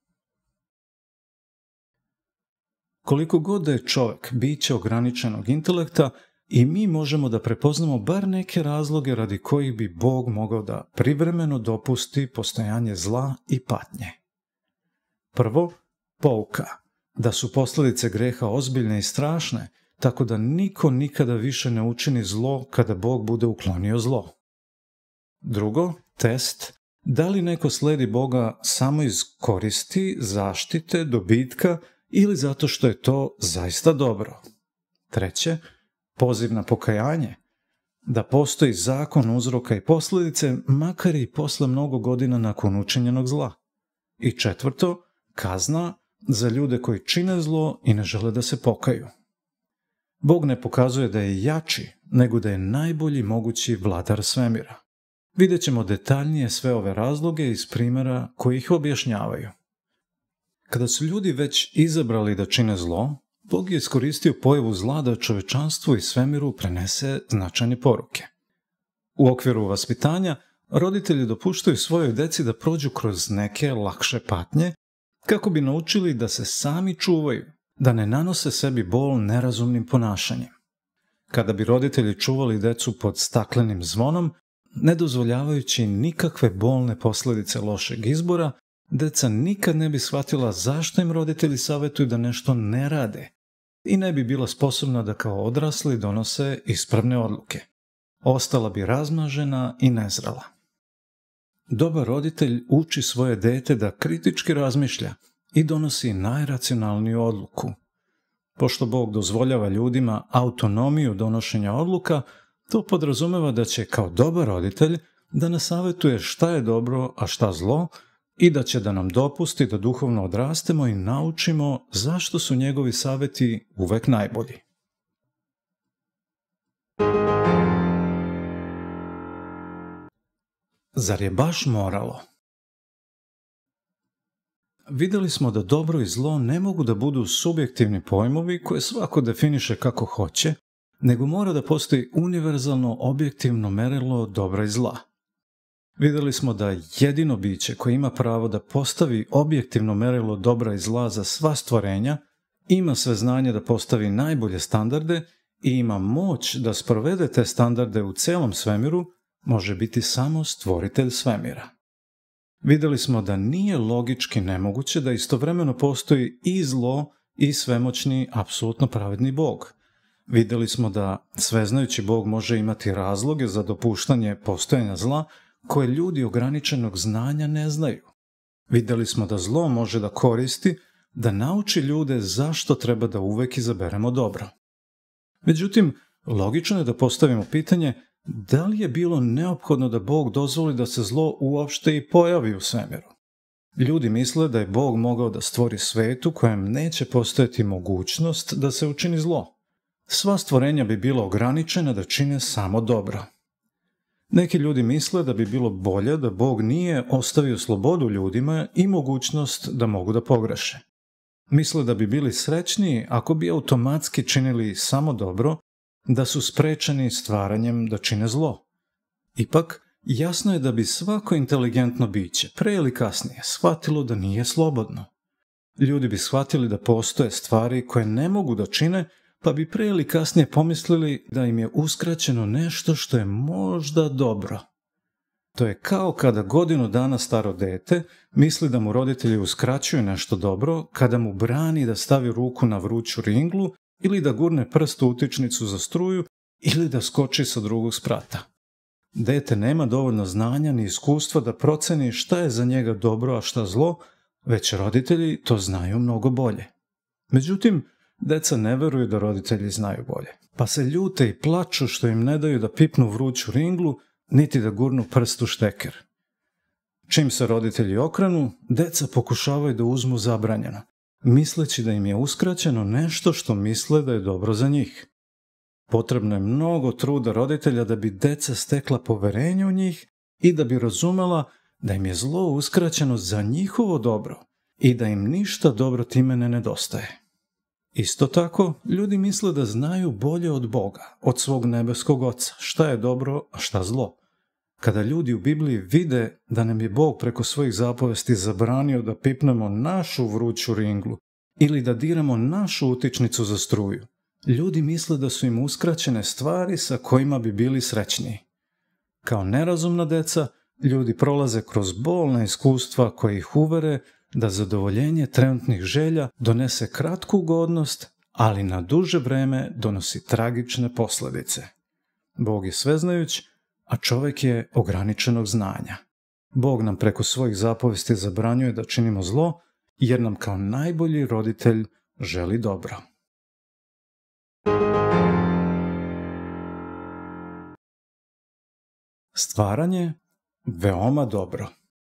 Koliko god da je čovjek biće ograničenog intelekta, i mi možemo da prepoznamo bar neke razloge radi kojih bi Bog mogao da privremeno dopusti postojanje zla i patnje. Prvo, pouka, da su posljedice greha ozbiljne i strašne, tako da niko nikada više ne učini zlo kada Bog bude uklonio zlo. Drugo, test, da li neko sledi Boga samo iz koristi, zaštite, dobitka ili zato što je to zaista dobro. Treće, poziv na pokajanje, da postoji zakon uzroka i posljedice, makar i posle mnogo godina nakon učinjenog zla. I četvrto, kazna za ljude koji čine zlo i ne žele da se pokaju. Bog ne pokazuje da je jači, nego da je najbolji mogući vladar svemira. Vidjet ćemo detaljnije sve ove razloge iz primjera koji ih objašnjavaju. Kada su ljudi već izabrali da čine zlo, Bog je iskoristio pojavu zla da čovečanstvu i svemiru prenese značajne poruke. U okviru vaspitanja, roditelji dopuštaju svojoj deci da prođu kroz neke lakše patnje, kako bi naučili da se sami čuvaju, da ne nanose sebi bol nerazumnim ponašanjem. Kada bi roditelji čuvali decu pod staklenim zvonom, ne dozvoljavajući nikakve bolne posljedice lošeg izbora, deca nikad ne bi shvatila zašto im roditelji savjetuju da nešto ne rade i ne bi bila sposobna da kao odrasli donose ispravne odluke. Ostala bi razmažena i nezrela. Dobar roditelj uči svoje dete da kritički razmišlja i donosi najracionalniju odluku. Pošto Bog dozvoljava ljudima autonomiju donošenja odluka, to podrazumeva da će kao dobar roditelj da nas savjetuje šta je dobro, a šta zlo, i da će da nam dopusti da duhovno odrastemo i naučimo zašto su njegovi savjeti uvek najbolji. Zar je baš moralo? Vidjeli smo da dobro i zlo ne mogu da budu subjektivni pojmovi koje svako definiše kako hoće, nego mora da postoji univerzalno objektivno merilo dobra i zla. Vidjeli smo da jedino biće koje ima pravo da postavi objektivno merilo dobra i zla za sva stvorenja, ima sve znanje da postavi najbolje standarde i ima moć da sprovede te standarde u celom svemiru, može biti samo stvoritelj svemira. Vidjeli smo da nije logički nemoguće da istovremeno postoji i zlo i svemoćni, apsolutno pravedni Bog. Vidjeli smo da sveznajući Bog može imati razloge za dopuštanje postojanja zla koje ljudi ograničenog znanja ne znaju. Vidjeli smo da zlo može da koristi da nauči ljude zašto treba da uvek izaberemo dobro. Međutim, logično je da postavimo pitanje da li je bilo neophodno da Bog dozvoli da se zlo uopšte i pojavi u svemiru. Ljudi misle da je Bog mogao da stvori svet u kojem neće postojati mogućnost da se učini zlo. Sva stvorenja bi bila ograničena da čine samo dobro. Neki ljudi misle da bi bilo bolje da Bog nije ostavio slobodu ljudima i mogućnost da mogu da pogreše. Misle da bi bili srećniji ako bi automatski činili samo dobro, da su sprečeni stvaranjem da čine zlo. Ipak, jasno je da bi svako inteligentno biće pre ili kasnije shvatilo da nije slobodno. Ljudi bi shvatili da postoje stvari koje ne mogu da čine, pa bi pre ili kasnije pomislili da im je uskraćeno nešto što je možda dobro. To je kao kada godinu dana staro dete misli da mu roditelji uskraćuju nešto dobro kada mu brani da stavi ruku na vruću ringlu ili da gurne prst u utičnicu za struju ili da skoči sa drugog sprata. Dete nema dovoljno znanja ni iskustva da proceni šta je za njega dobro, a šta zlo, već roditelji to znaju mnogo bolje. Međutim, deca ne veruju da roditelji znaju bolje, pa se ljute i plaču što im ne daju da pipnu vruću ringlu, niti da gurnu prst u šteker. Čim se roditelji okrenu, deca pokušavaju da uzmu zabranjeno, misleći da im je uskraćeno nešto što misle da je dobro za njih. Potrebno je mnogo truda roditelja da bi deca stekla poverenje u njih i da bi razumela da im je zlo uskraćeno za njihovo dobro i da im ništa dobro time ne nedostaje. Isto tako, ljudi misle da znaju bolje od Boga, od svog nebeskog Oca, šta je dobro, a šta zlo. Kada ljudi u Bibliji vide da nam je Bog preko svojih zapovesti zabranio da pipnemo našu vruću ringlu ili da diramo našu utičnicu za struju, ljudi misle da su im uskraćene stvari sa kojima bi bili srećniji. Kao nerazumna deca, ljudi prolaze kroz bolna iskustva koje ih uvere da zadovoljenje trenutnih želja donese kratku ugodnost, ali na duže vreme donosi tragične posljedice. Bog je sveznajuć, a čovjek je ograničenog znanja. Bog nam preko svojih zapovesti zabranjuje da činimo zlo, jer nam kao najbolji roditelj želi dobro. Stvaranje veoma dobro.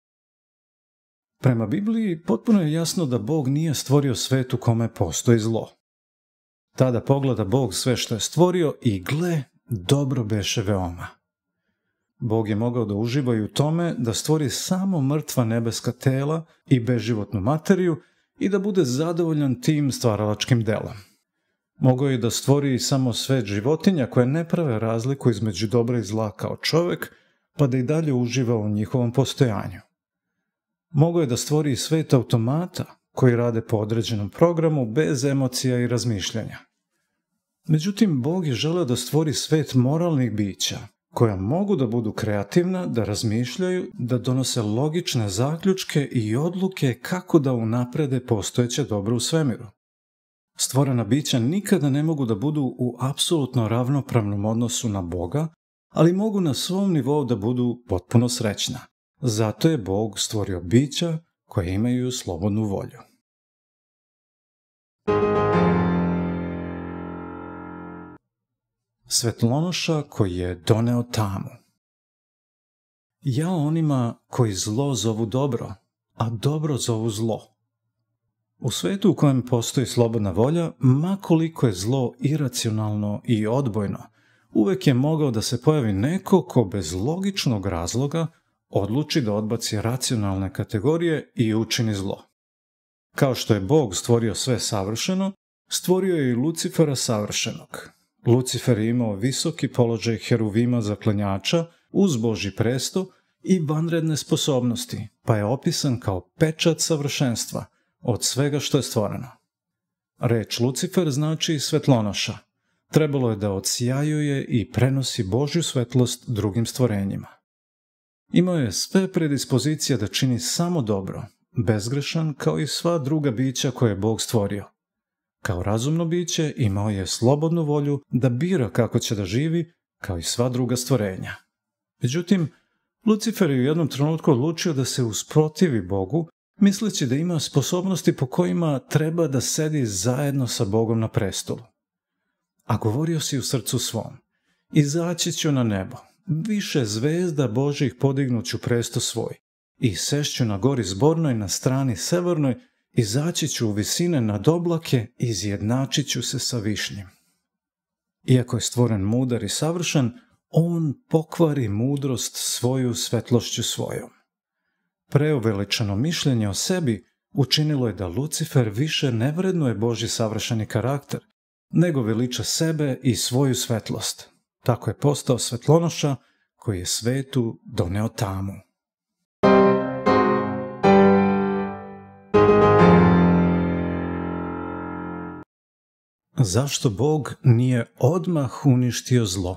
Prema Bibliji potpuno je jasno da Bog nije stvorio svet u kome postoji zlo. Tada pogleda Bog sve što je stvorio i gle, dobro beše veoma. Bog je mogao da uživa i u tome da stvori samo mrtva nebeska tela i beživotnu materiju i da bude zadovoljan tim stvaralačkim delom. Mogao je da stvori samo svet životinja koje ne prave razliku između dobra i zla kao čovek, pa da i dalje uživa u njihovom postojanju. Mogao je da stvori svet automata koji rade po određenom programu bez emocija i razmišljanja. Međutim, Bog je želeo da stvori svet moralnih bića koja mogu da budu kreativna, da razmišljaju, da donose logične zaključke i odluke kako da unaprede postojeće dobro u svemiru. Stvorena bića nikada ne mogu da budu u apsolutno ravnopravnom odnosu na Boga, ali mogu na svom nivou da budu potpuno srećna. Zato je Bog stvorio bića koje imaju slobodnu volju. Svetlonoša koji je doneo tamu. Ja onima koji zlo zovu dobro, a dobro zovu zlo. U svetu u kojem postoji slobodna volja, ma koliko je zlo iracionalno i odbojno, uvek je mogao da se pojavi neko ko bez logičnog razloga odluči da odbaci racionalne kategorije i učini zlo. Kao što je Bog stvorio sve savršeno, stvorio je i Lucifera savršenog. Lucifer je imao visoki položaj heruvima zaklanjača uz Božji presto i vanredne sposobnosti, pa je opisan kao pečat savršenstva od svega što je stvoreno. Reč Lucifer znači svetlonoša. Trebalo je da odsjajuje i prenosi Božju svetlost drugim stvorenjima. Imao je sve predispozicije da čini samo dobro, bezgrešan kao i sva druga bića koje je Bog stvorio. Kao razumno biće imao je slobodnu volju da bira kako će da živi, kao i sva druga stvorenja. Međutim, Lucifer je u jednom trenutku odlučio da se usprotivi Bogu, misleći da ima sposobnosti po kojima treba da sedi zajedno sa Bogom na prestolu. A govorio si u srcu svom: izaći ću na nebo, više zvezda Božjih podignuću presto svoj, i sešću na gori zbornoj na strani severnoj, izaći ću u visine nad oblake, izjednačit ću se sa višnjim. Iako je stvoren mudar i savršen, on pokvari mudrost svoju svetlošću svojom. Preuveličano mišljenje o sebi učinilo je da Lucifer više ne vrednuje Božji savršeni karakter, nego veliča sebe i svoju svetlost. Tako je postao svetlonoša koji je svetu doneo tamu. Zašto Bog nije odmah uništio zlo?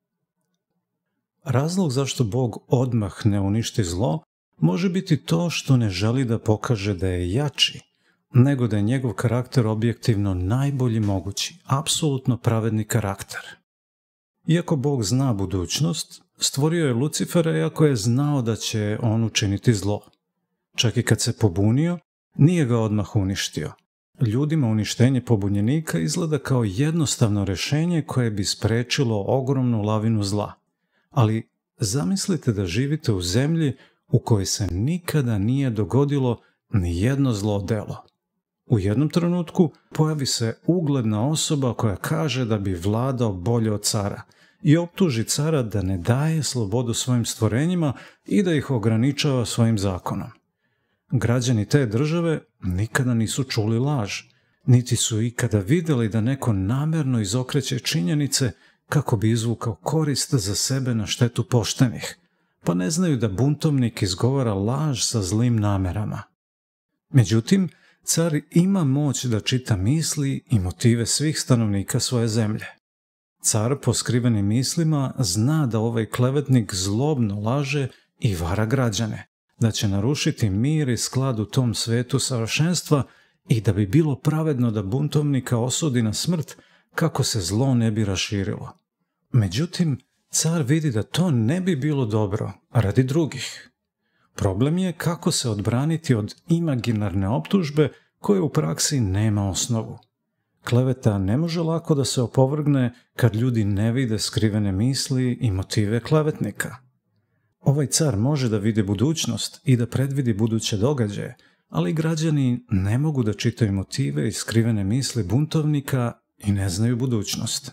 Razlog zašto Bog odmah ne uništi zlo može biti to što ne želi da pokaže da je jači, nego da je njegov karakter objektivno najbolji mogući, apsolutno pravedni karakter. Iako Bog zna budućnost, stvorio je Lucifera iako je znao da će on učiniti zlo. Čak i kad se pobunio, nije ga odmah uništio. Ljudima uništenje pobunjenika izgleda kao jednostavno rešenje koje bi sprečilo ogromnu lavinu zla. Ali zamislite da živite u zemlji u kojoj se nikada nije dogodilo ni jedno zlo delo. U jednom trenutku pojavi se ugledna osoba koja kaže da bi vladao bolje od cara i optuži cara da ne daje slobodu svojim stvorenjima i da ih ograničava svojim zakonom. Građani te države nikada nisu čuli laž, niti su ikada vidjeli da neko namerno izokreće činjenice kako bi izvukao korist za sebe na štetu poštenih, pa ne znaju da buntovnik izgovara laž sa zlim namerama. Međutim, car ima moć da čita misli i motive svih stanovnika svoje zemlje. Car po skrivenim mislima zna da ovaj klevetnik zlobno laže i vara građane, da će narušiti mir i sklad u tom svetu savršenstva i da bi bilo pravedno da buntovnika osudi na smrt kako se zlo ne bi raširilo. Međutim, car vidi da to ne bi bilo dobro radi drugih. Problem je kako se odbraniti od imaginarne optužbe koje u praksi nema osnovu. Kleveta ne može lako da se opovrgne kad ljudi ne vide skrivene misli i motive klevetnika. Ovaj car može da vidi budućnost i da predvidi buduće događaje, ali građani ne mogu da čitaju motive i skrivene misli buntovnika i ne znaju budućnost.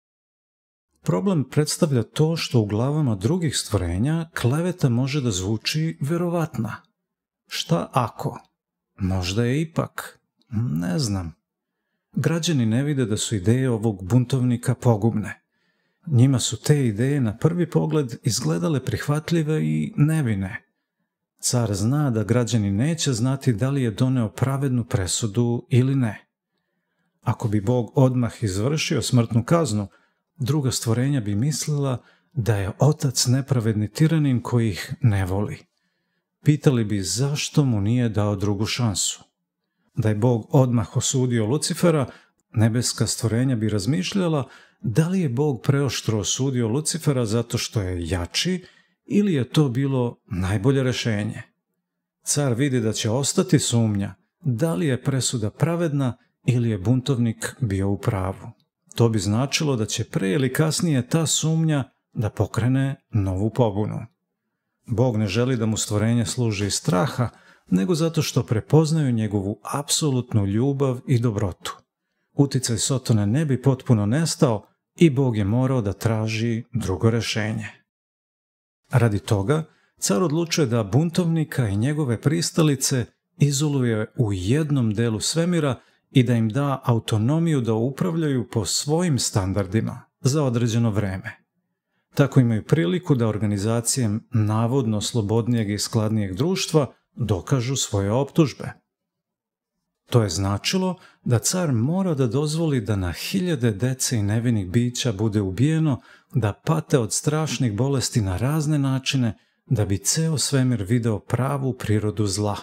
Problem predstavlja to što u glavama drugih stvorenja kleveta može da zvuči verovatna. Šta ako? Možda je ipak. Ne znam. Građani ne vide da su ideje ovog buntovnika pogubne. Njima su te ideje na prvi pogled izgledale prihvatljive i nevine. Car zna da građani neće znati da li je doneo pravednu presudu ili ne. Ako bi Bog odmah izvršio smrtnu kaznu, druga stvorenja bi mislila da je otac nepravedni tiranin koji ih ne voli. Pitali bi zašto mu nije dao drugu šansu. Da je Bog odmah osudio Lucifera, nebeska stvorenja bi razmišljala da li je Bog preoštro osudio Lucifera zato što je jači ili je to bilo najbolje rešenje. Car vidi da će ostati sumnja da li je presuda pravedna ili je buntovnik bio u pravu. To bi značilo da će pre ili kasnije ta sumnja da pokrene novu pobunu. Bog ne želi da mu stvorenje služi iz straha, nego zato što prepoznaju njegovu apsolutnu ljubav i dobrotu. Uticaj Sotona ne bi potpuno nestao i Bog je morao da traži drugo rešenje. Radi toga, car odlučuje da buntovnika i njegove pristalice izoluje u jednom delu svemira i da im da autonomiju da upravljaju po svojim standardima za određeno vreme. Tako imaju priliku da organizacije navodno slobodnijeg i skladnijeg društva dokažu svoje optužbe. To je značilo da car mora da dozvoli da na hiljade dece i nevinih bića bude ubijeno, da pate od strašnih bolesti na razne načine, da bi ceo svemir video pravu prirodu zla.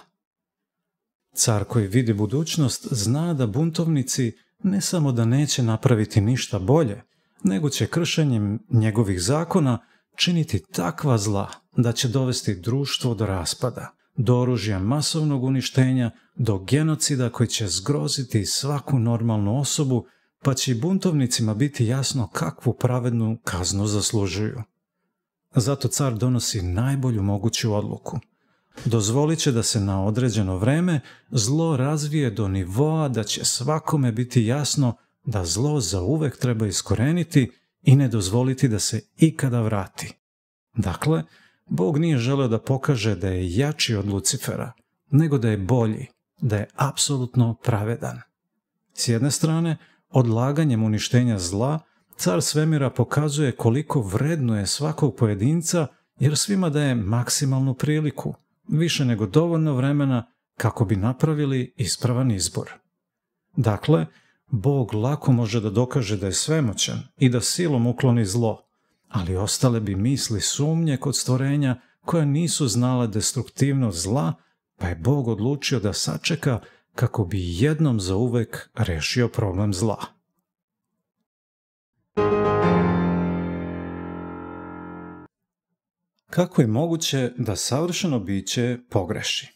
Car koji vidi budućnost zna da buntovnici ne samo da neće napraviti ništa bolje, nego će kršenjem njegovih zakona činiti takva zla da će dovesti društvo do raspada, do oružja masovnog uništenja, do genocida koji će zgroziti svaku normalnu osobu, pa će i buntovnicima biti jasno kakvu pravednu kaznu zaslužuju. Zato car donosi najbolju moguću odluku. Dozvolit će da se na određeno vreme zlo razvije do nivoa da će svakome biti jasno da zlo zauvek treba iskoreniti i ne dozvoliti da se ikada vrati. Dakle, Bog nije želeo da pokaže da je jači od Lucifera, nego da je bolji, da je apsolutno pravedan. S jedne strane, odlaganjem uništenja zla, car svemira pokazuje koliko vrednuje svakog pojedinca jer svima daje maksimalnu priliku, više nego dovoljno vremena kako bi napravili ispravan izbor. Dakle, Bog lako može da dokaže da je svemoćan i da silom ukloni zlo, ali ostale bi misli sumnje kod stvorenja koja nisu znala destruktivnost zla, pa je Bog odlučio da sačeka kako bi jednom zauvek rešio problem zla. Kako je moguće da savršeno biće pogreši?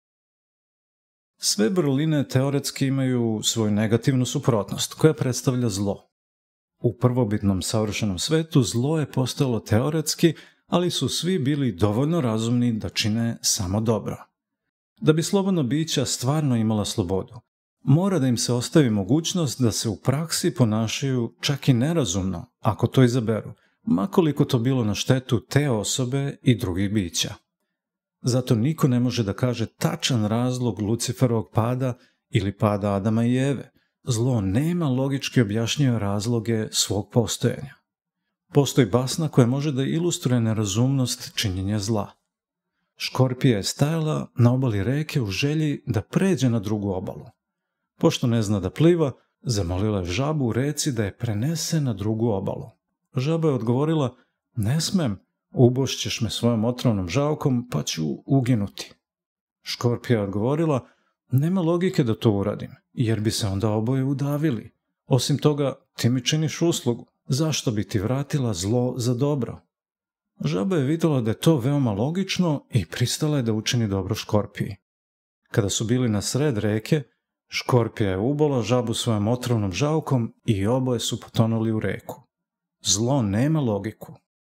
Sve vrline teoretski imaju svoju negativnu suprotnost, koja predstavlja zlo. U prvobitnom savršenom svetu zlo je postojalo teoretski, ali su svi bili dovoljno razumni da čine samo dobro. Da bi slobodno bića stvarno imala slobodu, mora da im se ostavi mogućnost da se u praksi ponašaju čak i nerazumno, ako to izaberu, makoliko to bilo na štetu te osobe i drugih bića. Zato niko ne može da kaže tačan razlog Luciferovog pada ili pada Adama i Eve. Zlo nema logički objašnjuje razloge svog postojanja. Postoji basna koja može da ilustruje nerazumnost činjenja zla. Škorpija je stajala na obali reke u želji da pređe na drugu obalu. Pošto ne zna da pliva, zamolila je žabu u reci da je prenese na drugu obalu. Žaba je odgovorila, ne smem, ubošćeš me svojom otrovnom žalkom pa ću uginuti. Škorpija je odgovorila, nema logike da to uradim, jer bi se onda oboje udavili. Osim toga, ti mi činiš uslugu, zašto bi ti vratila zlo za dobro? Žaba je vidjela da je to veoma logično i pristala je da učini dobro Škorpiji. Kada su bili na sred reke, Škorpija je ubola žabu svojom otrovnom žalkom i oboje su potonuli u reku. Zlo nema logiku.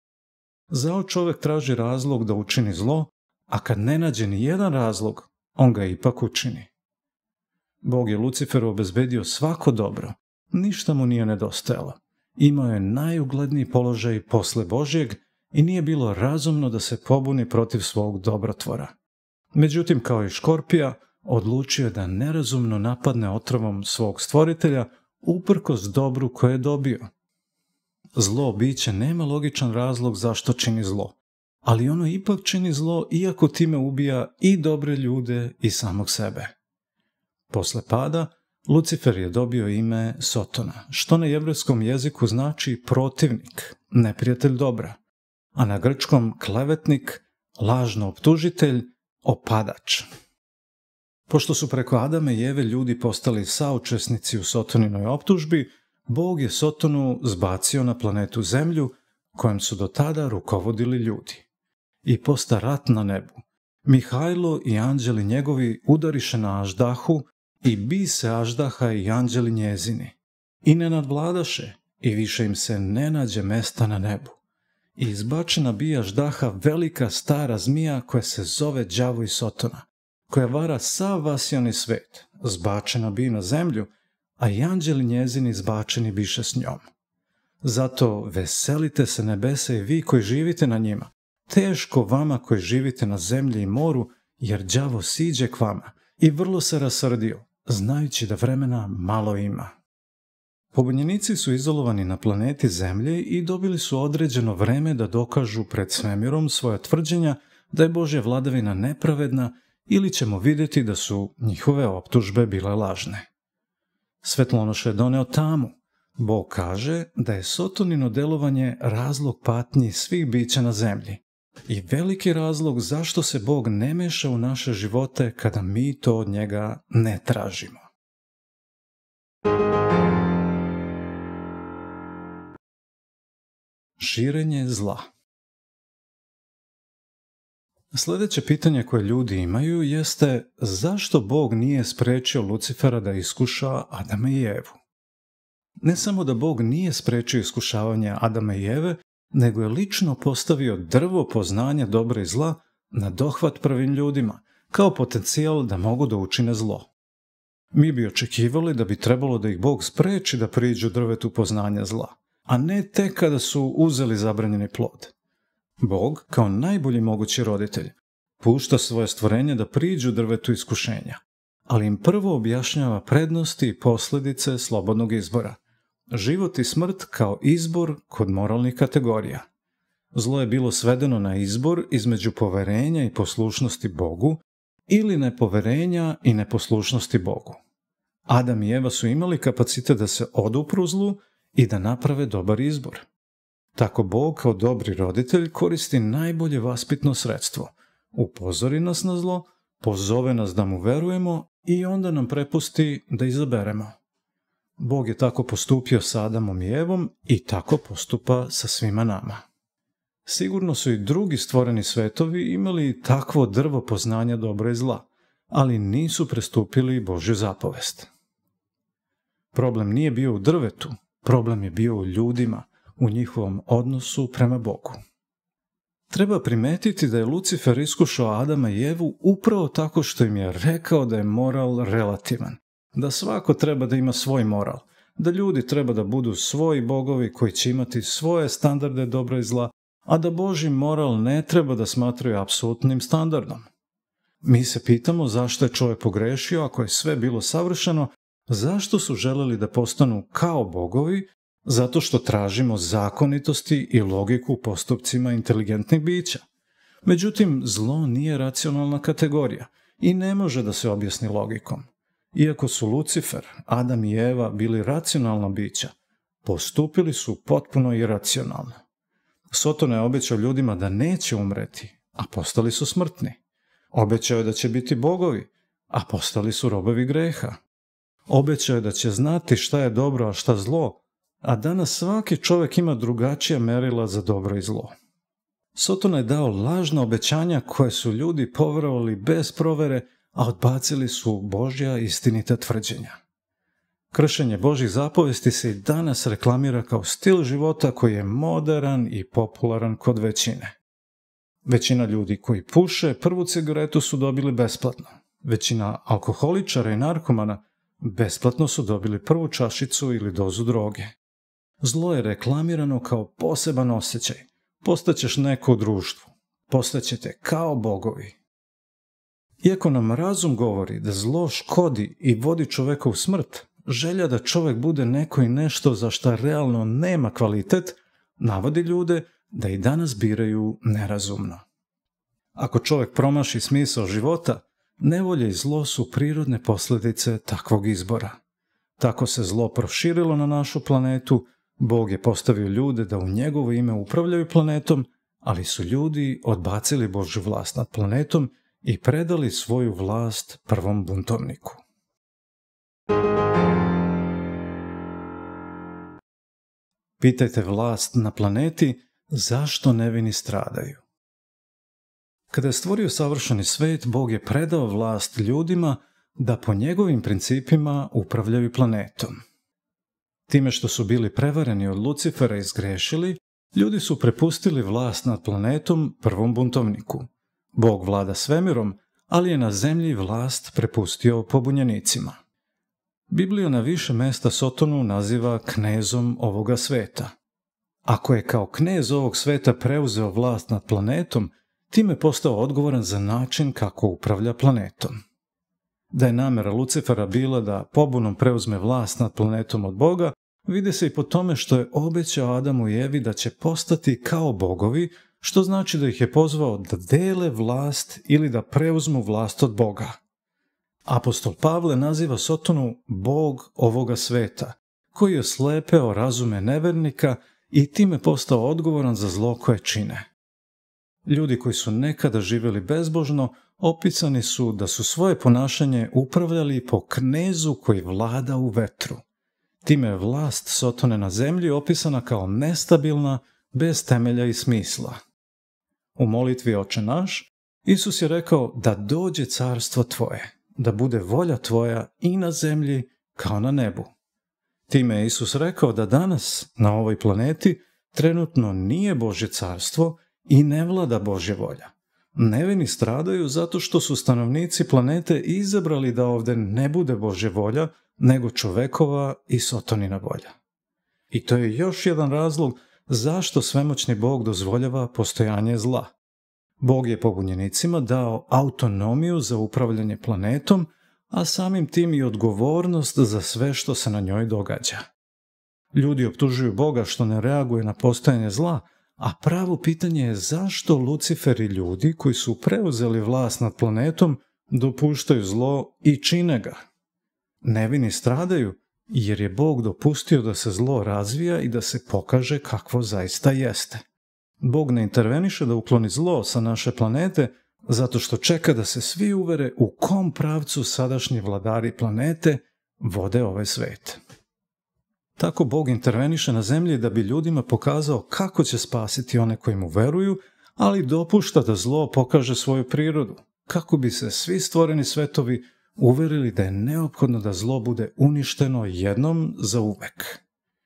Zao čovjek traži razlog da učini zlo, a kad ne nađe ni jedan razlog, on ga ipak učini. Bog je Luciferu obezbedio svako dobro, ništa mu nije nedostajalo. Imao je najugledniji položaj posle Božjeg i nije bilo razumno da se pobuni protiv svog dobrotvora. Međutim, kao i Škorpija, odlučio je da nerazumno napadne otrovom svog stvoritelja uprkos dobru koje je dobio. Zlo biće nema logičan razlog zašto čini zlo, ali ono ipak čini zlo iako time ubija i dobre ljude i samog sebe. Posle pada, Lucifer je dobio ime Sotona, što na jevrejskom jeziku znači protivnik, neprijatelj dobra, a na grčkom klevetnik, lažno optužitelj, opadač. Pošto su preko Adama i Eve ljudi postali saučesnici u Sotoninoj optužbi, Bog je Sotonu zbacio na planetu Zemlju, kojem su do tada rukovodili ljudi. I posta rat na nebu. Mihajlo i anđeli njegovi udariše na Aždahu i bi se Aždaha i anđeli njezini. I ne nadvladaše i više im se ne nađe mesta na nebu. I izbačena bi Aždaha velika stara zmija koja se zove đavo i Sotona. koja vara sav vasjani svet, zbačena bi na zemlju, a i anđeli njezini zbačeni biše s njom. Zato veselite se nebese i vi koji živite na njima, teško vama koji živite na zemlji i moru, jer đavo siđe k vama i vrlo se rasrdio, znajući da vremena malo ima. Pobunjenici su izolovani na planeti Zemlji i dobili su određeno vreme da dokažu pred svemirom svoja tvrđenja da je Božja vladavina nepravedna ili ćemo vidjeti da su njihove optužbe bile lažne. Svetlonoša je doneo tamu. Bog kaže da je Sotonino delovanje razlog patnji svih bića na zemlji i veliki razlog zašto se Bog ne meša u naše živote kada mi to od njega ne tražimo. Širenje zla. Sljedeće pitanje koje ljudi imaju jeste zašto Bog nije spriječio Lucifera da iskuša Adama i Evu. Ne samo da Bog nije spriječio iskušavanje Adama i Eve, nego je lično postavio drvo poznanja dobra i zla na dohvat prvim ljudima, kao potencijal da mogu da učine zlo. Mi bi očekivali da bi trebalo da ih Bog spriječi da priđu drvetu poznanja zla, a ne tek kada su uzeli zabranjeni plod. Bog, kao najbolji mogući roditelj, pušta svoje stvorenje da priđu drvetu iskušenja, ali im prvo objašnjava prednosti i posljedice slobodnog izbora. Život i smrt kao izbor kod moralnih kategorija. Zlo je bilo svedeno na izbor između poverenja i poslušnosti Bogu ili nepoverenja i neposlušnosti Bogu. Adam i Eva su imali kapacitet da se odupru zlu i da naprave dobar izbor. Tako Bog kao dobri roditelj koristi najbolje vaspitno sredstvo. Upozori nas na zlo, pozove nas da mu verujemo i onda nam prepusti da izaberemo. Bog je tako postupio sa Adamom i Evom i tako postupa sa svima nama. Sigurno su i drugi stvoreni svetovi imali takvo drvo poznanja dobra i zla, ali nisu prestupili Božju zapovest. Problem nije bio u drvetu, problem je bio u ljudima, u njihovom odnosu prema Bogu. Treba primetiti da je Lucifer iskušao Adama i Evu upravo tako što im je rekao da je moral relativan, da svako treba da ima svoj moral, da ljudi treba da budu svoji bogovi koji će imati svoje standarde dobra i zla, a da Božji moral ne treba da smatraju apsolutnim standardom. Mi se pitamo zašto je čovjek pogrešio ako je sve bilo savršeno, zašto su želeli da postanu kao bogovi, zato što tražimo zakonitosti i logiku u postupcima inteligentnih bića. Međutim, zlo nije racionalna kategorija i ne može da se objasni logikom. Iako su Lucifer, Adam i Eva bili racionalna bića, postupili su potpuno iracionalno. Soton je obećao ljudima da neće umreti, a postali su smrtni. Obećao je da će biti bogovi, a postali su robovi greha. Obećao je da će znati šta je dobro, a šta zlo, a danas svaki čovjek ima drugačija merila za dobro i zlo. Soton je dao lažna obećanja koje su ljudi poverovali bez provere, a odbacili su Božja istinita tvrđenja. Kršenje Božjih zapovesti se i danas reklamira kao stil života koji je moderan i popularan kod većine. Većina ljudi koji puše prvu cigaretu su dobili besplatno. Većina alkoholičara i narkomana besplatno su dobili prvu čašicu ili dozu droge. Zlo je reklamirano kao poseban osjećaj. Postaćeš neko u društvu. Postaćete kao bogovi. Iako nam razum govori da zlo škodi i vodi čoveka u smrt, želja da čovjek bude neko i nešto za šta realno nema kvalitet, navodi ljude da i danas biraju nerazumno. Ako čovjek promaši smisao života, nevolje i zlo su prirodne posljedice takvog izbora. Tako se zlo proširilo na našu planetu, Bog je postavio ljude da u njegovo ime upravljaju planetom, ali su ljudi odbacili Božju vlast nad planetom i predali svoju vlast prvom buntovniku. Pitajte vlast na planeti zašto nevini stradaju. Kada je stvorio savršeni svet, Bog je predao vlast ljudima da po njegovim principima upravljaju planetom. Time što su bili prevareni od Lucifera i zgrešili, ljudi su prepustili vlast nad planetom prvom buntovniku. Bog vlada svemirom, ali je na zemlji vlast prepustio pobunjenicima. Biblija na više mesta Sotonu naziva knezom ovoga sveta. Ako je kao knez ovog sveta preuzeo vlast nad planetom, time je postao odgovoran za način kako upravlja planetom. Da je namjera Lucifera bila da pobunom preuzme vlast nad planetom od Boga, vidi se i po tome što je obećao Adamu i Evi da će postati kao bogovi, što znači da ih je pozvao da dele vlast ili da preuzmu vlast od Boga. Apostol Pavle naziva Sotonu bog ovoga sveta, koji je slepeo razume nevernika i time postao odgovoran za zlo koje čine. Ljudi koji su nekada živjeli bezbožno, opisani su da su svoje ponašanje upravljali po knezu koji vlada u vetru. Time je vlast Sotone na zemlji opisana kao nestabilna, bez temelja i smisla. U molitvi Oče naš, Isus je rekao da dođe carstvo tvoje, da bude volja tvoja i na zemlji kao na nebu. Time je Isus rekao da danas na ovoj planeti trenutno nije Božje carstvo i ne vlada Božja volja. Nevini stradaju zato što su stanovnici planete izabrali da ovdje ne bude Božja volja, nego čovekova i Sotonina volja. I to je još jedan razlog zašto svemoćni Bog dozvoljava postojanje zla. Bog je pobunjenicima dao autonomiju za upravljanje planetom, a samim tim i odgovornost za sve što se na njoj događa. Ljudi optužuju Boga što ne reaguje na postojanje zla, a pravo pitanje je zašto Lucifer i ljudi koji su preuzeli vlast nad planetom dopuštaju zlo i čine ga. Nevini stradaju jer je Bog dopustio da se zlo razvija i da se pokaže kakvo zaista jeste. Bog ne interveniše da ukloni zlo sa naše planete zato što čeka da se svi uvere u kom pravcu sadašnji vladari planete vode ovaj svet. Tako Bog interveniše na zemlji da bi ljudima pokazao kako će spasiti one koji mu veruju, ali dopušta da zlo pokaže svoju prirodu, kako bi se svi stvoreni svetovi uverili da je neophodno da zlo bude uništeno jednom za uvek.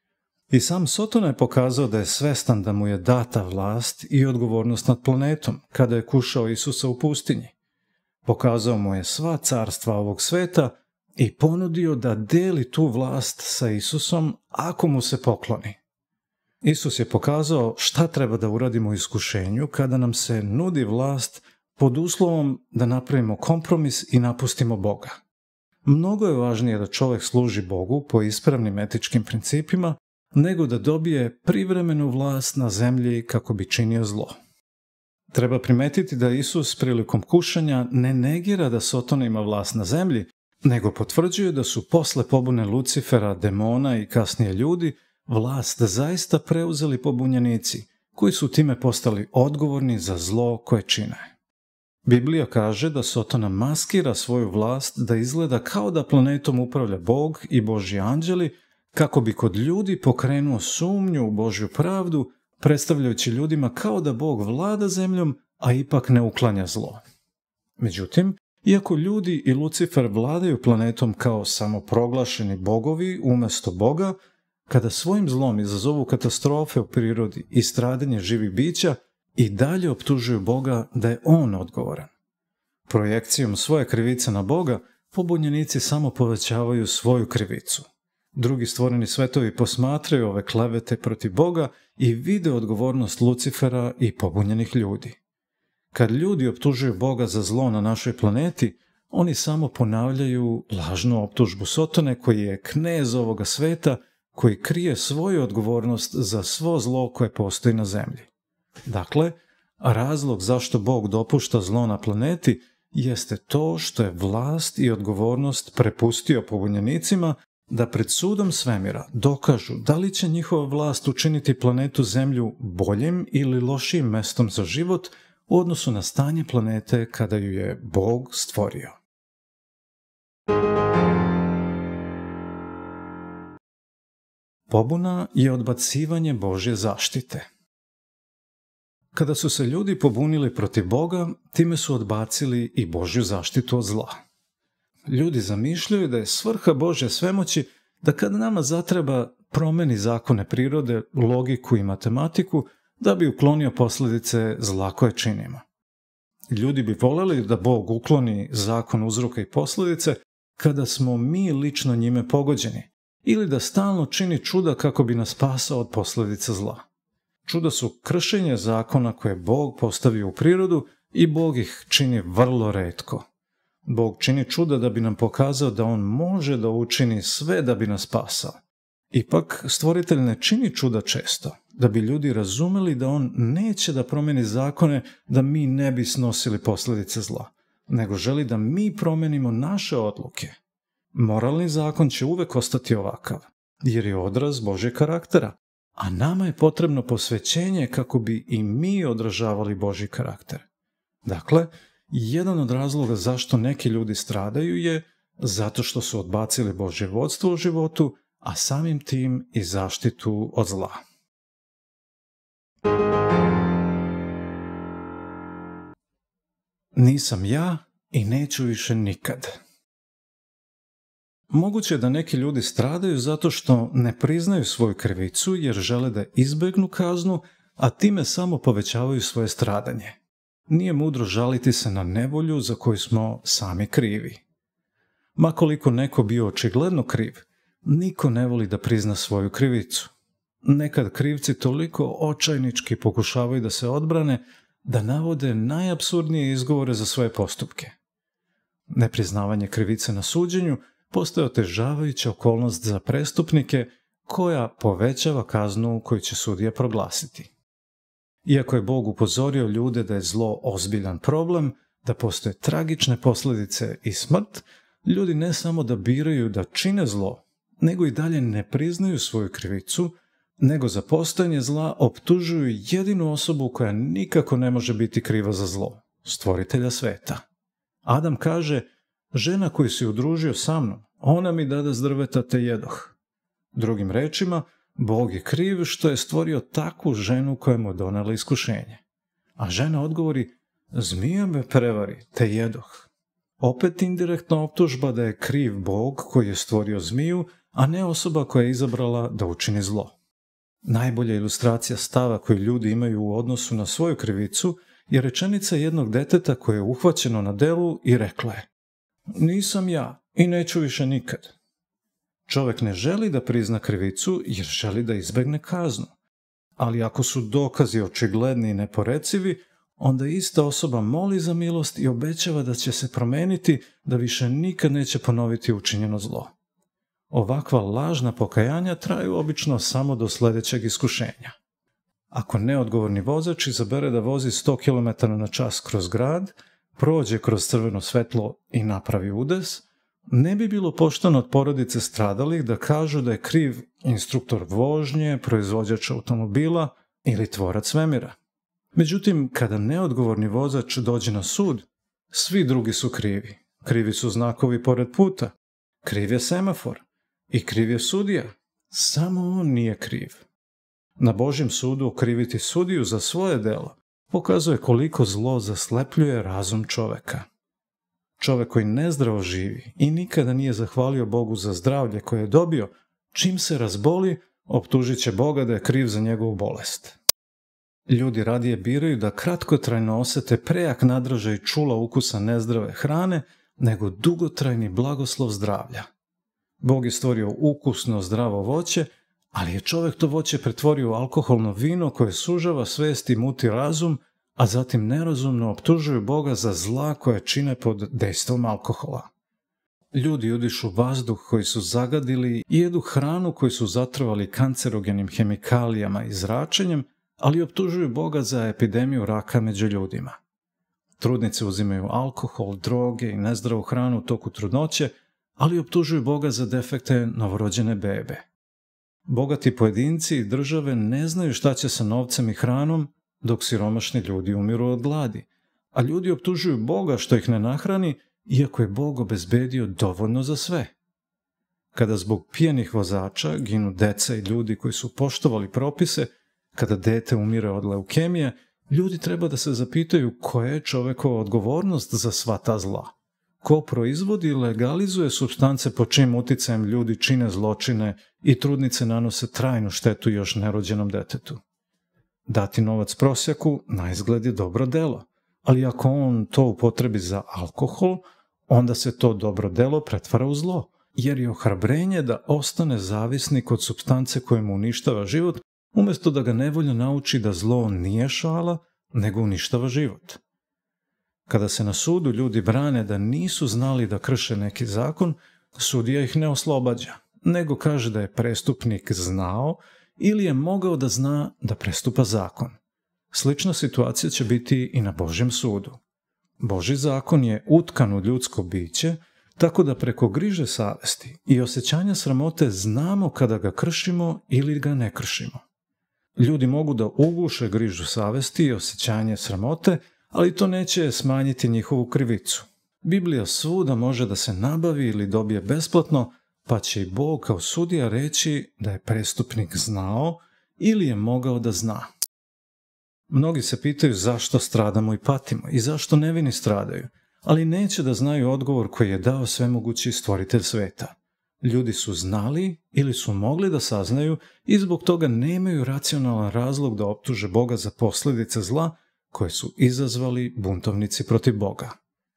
I sam Sotona je pokazao da je svestan da mu je data vlast i odgovornost nad planetom kada je kušao Isusa u pustinji. Pokazao mu je sva carstva ovog sveta i ponudio da deli tu vlast sa Isusom ako mu se pokloni. Isus je pokazao šta treba da uradimo u iskušenju kada nam se nudi vlast pod uslovom da napravimo kompromis i napustimo Boga. Mnogo je važnije da čovjek služi Bogu po ispravnim etičkim principima nego da dobije privremenu vlast na zemlji kako bi činio zlo. Treba primetiti da Isus prilikom kušanja ne negira da Sotona ima vlast na zemlji, nego potvrđuje da su posle pobune Lucifera, demona i kasnije ljudi, vlast zaista preuzeli pobunjenici, koji su time postali odgovorni za zlo koje čine. Biblija kaže da Sotona maskira svoju vlast da izgleda kao da planetom upravlja Bog i Božji anđeli, kako bi kod ljudi pokrenuo sumnju u Božju pravdu, predstavljajući ljudima kao da Bog vlada zemljom, a ipak ne uklanja zlo. Međutim, iako ljudi i Lucifer vladaju planetom kao samoproglašeni bogovi umjesto Boga, kada svojim zlom izazovu katastrofe u prirodi i stradanje živih bića, i dalje optužuju Boga da je on odgovoran. Projekcijom svoje krivice na Boga, pobunjenici samo povećavaju svoju krivicu. Drugi stvoreni svetovi posmatraju ove klevete protiv Boga i vide odgovornost Lucifera i pobunjenih ljudi. Kad ljudi optužuju Boga za zlo na našoj planeti, oni samo ponavljaju lažnu optužbu Sotone koji je knez ovoga sveta, koji krije svoju odgovornost za svo zlo koje postoji na zemlji. Dakle, razlog zašto Bog dopušta zlo na planeti jeste to što je vlast i odgovornost prepustio pobunjenicima da pred sudom svemira dokažu da li će njihova vlast učiniti planetu Zemlju boljim ili lošijim mestom za život u odnosu na stanje planete kada ju je Bog stvorio. Pobuna je odbacivanje Božje zaštite. Kada su se ljudi pobunili protiv Boga, time su odbacili i Božju zaštitu od zla. Ljudi zamišljaju da je svrha Božje svemoći da kad nama zatreba promeni zakone prirode, logiku i matematiku da bi uklonio posljedice zla koje činimo. Ljudi bi voljeli da Bog ukloni zakon uzroka i posljedice kada smo mi lično njime pogođeni, ili da stalno čini čuda kako bi nas spasao od posljedica zla. Čuda su kršenje zakona koje Bog postavio u prirodu i Bog ih čini vrlo retko. Bog čini čuda da bi nam pokazao da On može da učini sve da bi nas spasao. Ipak, Stvoritelj ne čini čuda često, da bi ljudi razumeli da On neće da promeni zakone da mi ne bi snosili posljedice zla, nego želi da mi promenimo naše odluke. Moralni zakon će uvek ostati ovakav, jer je odraz Božjeg karaktera, a nama je potrebno posvećenje kako bi i mi odražavali Božji karakter. Dakle, jedan od razloga zašto neki ljudi stradaju je zato što su odbacili Božje vodstvo u životu, a samim tim i zaštitu od zla. Nisam ja i neću više nikad. Moguće je da neki ljudi stradaju zato što ne priznaju svoju krivicu jer žele da izbegnu kaznu, a time samo povećavaju svoje stradanje. Nije mudro žaliti se na nevolju za koju smo sami krivi. Ma koliko neko bio očigledno kriv, niko ne voli da prizna svoju krivicu. Nekad krivci toliko očajnički pokušavaju da se odbrane da navode najapsurdnije izgovore za svoje postupke. Nepriznavanje krivice na suđenju postaje otežavajuća okolnost za prestupnike koja povećava kaznu koju će sudija proglasiti. Iako je Bog upozorio ljude da je zlo ozbiljan problem, da postoje tragične posljedice i smrt, ljudi ne samo da biraju da čine zlo, nego i dalje ne priznaju svoju krivicu, nego za postojanje zla optužuju jedinu osobu koja nikako ne može biti kriva za zlo, stvoritelja sveta. Adam kaže, žena koju si udružio sa mnom, ona mi dada s drveta te jedoh. Drugim rečima, Bog je kriv što je stvorio takvu ženu koja mu donela iskušenje. A žena odgovori, zmija me prevari, te jedoh. Opet indirektna optužba da je kriv Bog koji je stvorio zmiju, a ne osoba koja je izabrala da učini zlo. Najbolja ilustracija stava koju ljudi imaju u odnosu na svoju krivicu je rečenica jednog deteta koje je uhvaćeno na delu i rekla je, nisam ja i neću više nikad. Čovjek ne želi da prizna krivicu jer želi da izbegne kaznu. Ali ako su dokazi očigledni i neporecivi, onda ista osoba moli za milost i obećava da će se promeniti, da više nikad neće ponoviti učinjeno zlo. Ovakva lažna pokajanja traju obično samo do sljedećeg iskušenja. Ako neodgovorni vozač izabere da vozi sto kilometara na čas kroz grad, prođe kroz crveno svetlo i napravi udes, ne bi bilo pošteno od porodice stradalih da kažu da je kriv instruktor vožnje, proizvođač automobila ili tvorac svemira. Međutim, kada neodgovorni vozač dođe na sud, svi drugi su krivi. Krivi su znakovi pored puta, kriv je semafor i kriv je sudija. Samo on nije kriv. Na Božjem sudu okriviti sudiju za svoje delo pokazuje koliko zlo zaslepljuje razum čoveka. Čovek koji nezdravo živi i nikada nije zahvalio Bogu za zdravlje koje je dobio, čim se razboli, optužit će Boga da je kriv za njegovu bolest. Ljudi radije biraju da kratkotrajno osete prejak nadražaj čula ukusa nezdrave hrane, nego dugotrajni blagoslov zdravlja. Bog je stvorio ukusno zdravo voće, ali je čovjek to voće pretvorio u alkoholno vino koje sužava svest i muti razum, a zatim nerazumno optužuju Boga za zla koje čine pod dejstvom alkohola. Ljudi udišu vazduh koji su zagadili i jedu hranu koju su zatrovali kancerogenim hemikalijama i zračenjem, ali optužuju Boga za epidemiju raka među ljudima. Trudnice uzimaju alkohol, droge i nezdravu hranu u toku trudnoće, ali optužuju Boga za defekte novorođene bebe. Bogati pojedinci i države ne znaju šta će sa novcem i hranom, dok siromašni ljudi umiru od gladi, a ljudi optužuju Boga što ih ne nahrani, iako je Bog obezbedio dovoljno za sve. Kada zbog pijanih vozača ginu deca i ljudi koji su poštovali propise, kada dete umire od leukemije, ljudi treba da se zapitaju koja je čovekova odgovornost za sva ta zla. Ko proizvodi i legalizuje supstance po čijim uticajem ljudi čine zločine i trudnice nanose trajnu štetu još nerođenom detetu. Dati novac prosjaku na izgled je dobro delo, ali ako on to upotrebi za alkohol, onda se to dobro delo pretvara u zlo, jer je ohrabrenje da ostane zavisnik od supstance koja mu uništava život, umjesto da ga nevolja nauči da zlo nije šala, nego uništava život. Kada se na sudu ljudi brane da nisu znali da krše neki zakon, sudija ih ne oslobađa, nego kaže da je prestupnik znao ili je mogao da zna da prestupa zakon. Slična situacija će biti i na Božjem sudu. Božji zakon je utkan u ljudsko biće, tako da preko griže savesti i osjećanja sramote znamo kada ga kršimo ili ga ne kršimo. Ljudi mogu da uguše grižu savesti i osjećanje sramote, ali to neće smanjiti njihovu krivicu. Biblija svuda može da se nabavi ili dobije besplatno, pa će i Bog kao sudija reći da je prestupnik znao ili je mogao da zna. Mnogi se pitaju zašto stradamo i patimo i zašto nevini stradaju, ali neće da znaju odgovor koji je dao svemogući stvoritelj sveta. Ljudi su znali ili su mogli da saznaju i zbog toga nemaju racionalan razlog da optuže Boga za posljedice zla koje su izazvali buntovnici protiv Boga.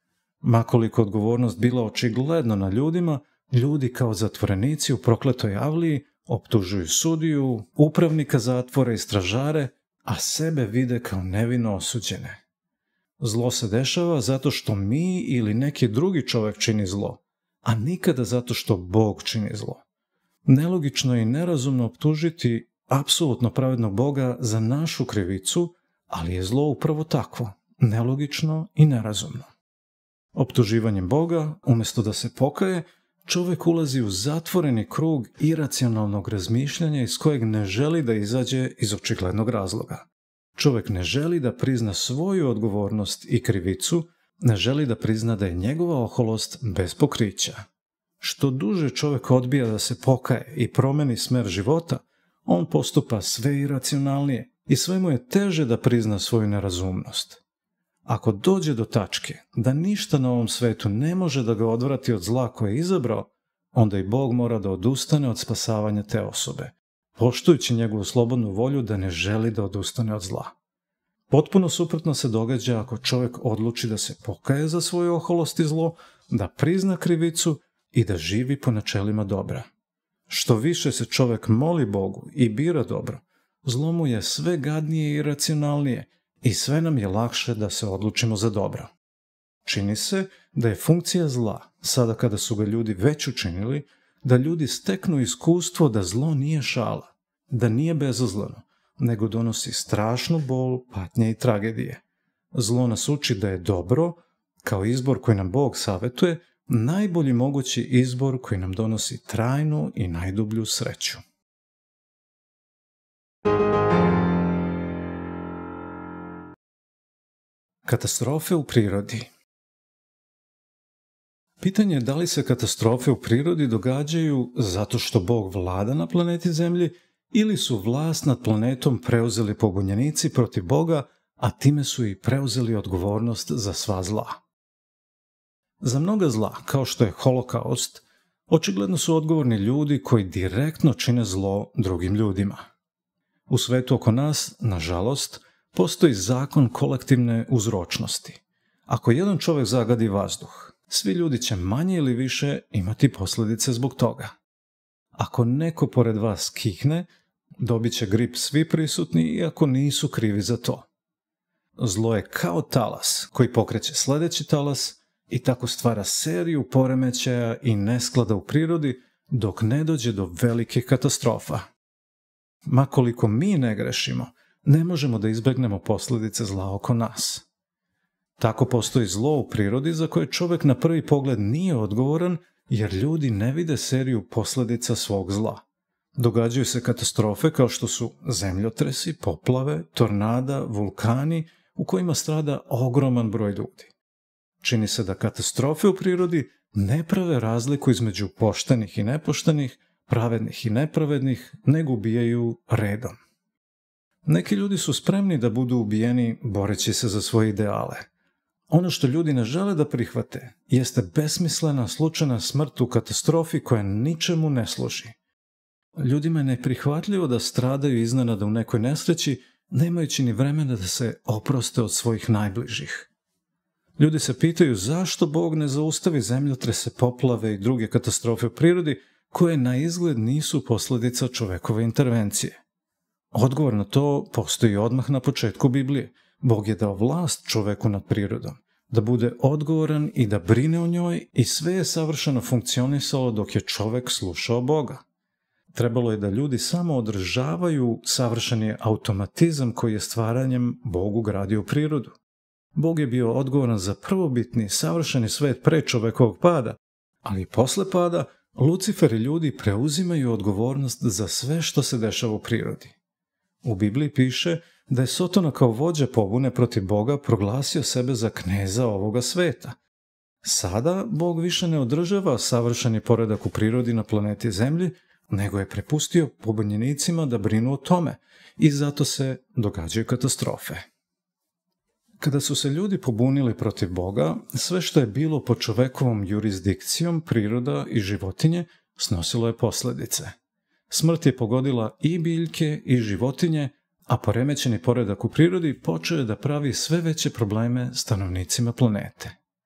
Makoliko odgovornost bila očigledno na ljudima, ljudi kao zatvorenici u prokletoj avliji optužuju sudiju, upravnika zatvora i stražare, a sebe vide kao nevino osuđene. Zlo se dešava zato što mi ili neki drugi čovjek čini zlo, a nikada zato što Bog čini zlo. Nelogično je i nerazumno optužiti apsolutno pravednog Boga za našu krivicu, ali je zlo upravo takvo, nelogično i nerazumno. Optuživanjem Boga, umjesto da se pokaje, čovjek ulazi u zatvoreni krug iracionalnog razmišljanja iz kojeg ne želi da izađe iz očiglednog razloga. Čovjek ne želi da prizna svoju odgovornost i krivicu, ne želi da prizna da je njegova oholost bez pokrića. Što duže čovjek odbija da se pokaje i promeni smer života, on postupa sve iracionalnije i sve mu je teže da prizna svoju nerazumnost. Ako dođe do tačke da ništa na ovom svetu ne može da ga odvrati od zla koje je izabrao, onda i Bog mora da odustane od spasavanja te osobe, poštujući njegovu slobodnu volju da ne želi da odustane od zla. Potpuno suprotno se događa ako čovjek odluči da se pokaje za svoju oholost i zlo, da prizna krivicu i da živi po načelima dobra. Što više se čovjek moli Bogu i bira dobro, zlo mu je sve gadnije i racionalnije i sve nam je lakše da se odlučimo za dobro. Čini se da je funkcija zla, sada kada su ga ljudi već učinili, da ljudi steknu iskustvo da zlo nije šala, da nije bezazleno, nego donosi strašnu bol, patnje i tragedije. Zlo nas uči da je dobro, kao izbor koji nam Bog savjetuje, najbolji mogući izbor koji nam donosi trajnu i najdublju sreću. Katastrofe u prirodi. Pitanje je da li se katastrofe u prirodi događaju zato što Bog vlada na planeti Zemlji ili su vlast nad planetom preuzeli pobunjenici protiv Boga, a time su i preuzeli odgovornost za sva zla. Za mnoga zla, kao što je holokaust, očigledno su odgovorni ljudi koji direktno čine zlo drugim ljudima. U svetu oko nas, nažalost, postoji zakon kolektivne uzročnosti. Ako jedan čovjek zagadi vazduh, svi ljudi će manje ili više imati posljedice zbog toga. Ako neko pored vas kihne, dobit će grip svi prisutni iako nisu krivi za to. Zlo je kao talas koji pokreće sljedeći talas i tako stvara seriju poremećaja i nesklada u prirodi dok ne dođe do velikih katastrofa. Makoliko mi ne grešimo, ne možemo da izbjegnemo posljedice zla oko nas. Tako postoji zlo u prirodi za koje čovjek na prvi pogled nije odgovoran jer ljudi ne vide seriju posljedica svog zla. Događaju se katastrofe kao što su zemljotresi, poplave, tornada, vulkani u kojima strada ogroman broj ljudi. Čini se da katastrofe u prirodi ne prave razliku između poštenih i nepoštenih, pravednih i nepravednih, nego ubijaju redom. Neki ljudi su spremni da budu ubijeni boreći se za svoje ideale. Ono što ljudi ne žele da prihvate jeste besmislena slučajna smrt u katastrofi koja ničemu ne služi. Ljudima je neprihvatljivo da stradaju iznenada u nekoj nesreći, nemajući ni vremena da se oproste od svojih najbližih. Ljudi se pitaju zašto Bog ne zaustavi zemljotrese, poplave i druge katastrofe u prirodi koje na izgled nisu posljedica čovekove intervencije. Odgovor na to postoji odmah na početku Biblije. Bog je dao vlast čoveku nad prirodom, da bude odgovoran i da brine o njoj, i sve je savršeno funkcionisalo dok je čovek slušao Boga. Trebalo je da ljudi samo održavaju savršeni automatizam koji je stvaranjem Bog ugradio u prirodu. Bog je bio odgovoran za prvobitni, savršeni svet pre čovekovog pada, ali posle pada Lucifer i ljudi preuzimaju odgovornost za sve što se dešava u prirodi. U Bibliji piše da je Sotona kao vođa pobune protiv Boga proglasio sebe za kneza ovoga sveta. Sada Bog više ne održava savršeni poredak u prirodi na planeti Zemlji, nego je prepustio pobunjenicima da brinu o tome, i zato se događaju katastrofe. Kada su se ljudi pobunili protiv Boga, sve što je bilo pod čovekovom jurisdikcijom, priroda i životinje, snosilo je posljedice. Smrt je pogodila i biljke i životinje, a poremećeni poredak u prirodi počeo je da pravi sve veće probleme stanovnicima planete.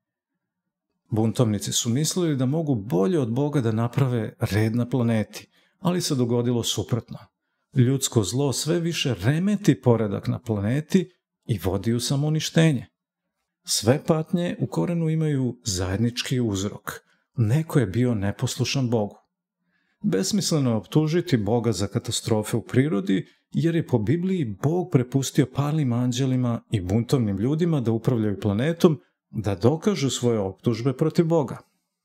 Buntovnici su mislili da mogu bolje od Boga da naprave red na planeti, ali se dogodilo suprotno. Ljudsko zlo sve više remeti poredak na planeti i vodi u samouništenje. Sve patnje u korenu imaju zajednički uzrok. Neko je bio neposlušan Bogu. Besmisleno je optužiti Boga za katastrofe u prirodi, jer je po Bibliji Bog prepustio palim anđelima i buntovnim ljudima da upravljaju planetom, da dokažu svoje optužbe protiv Boga.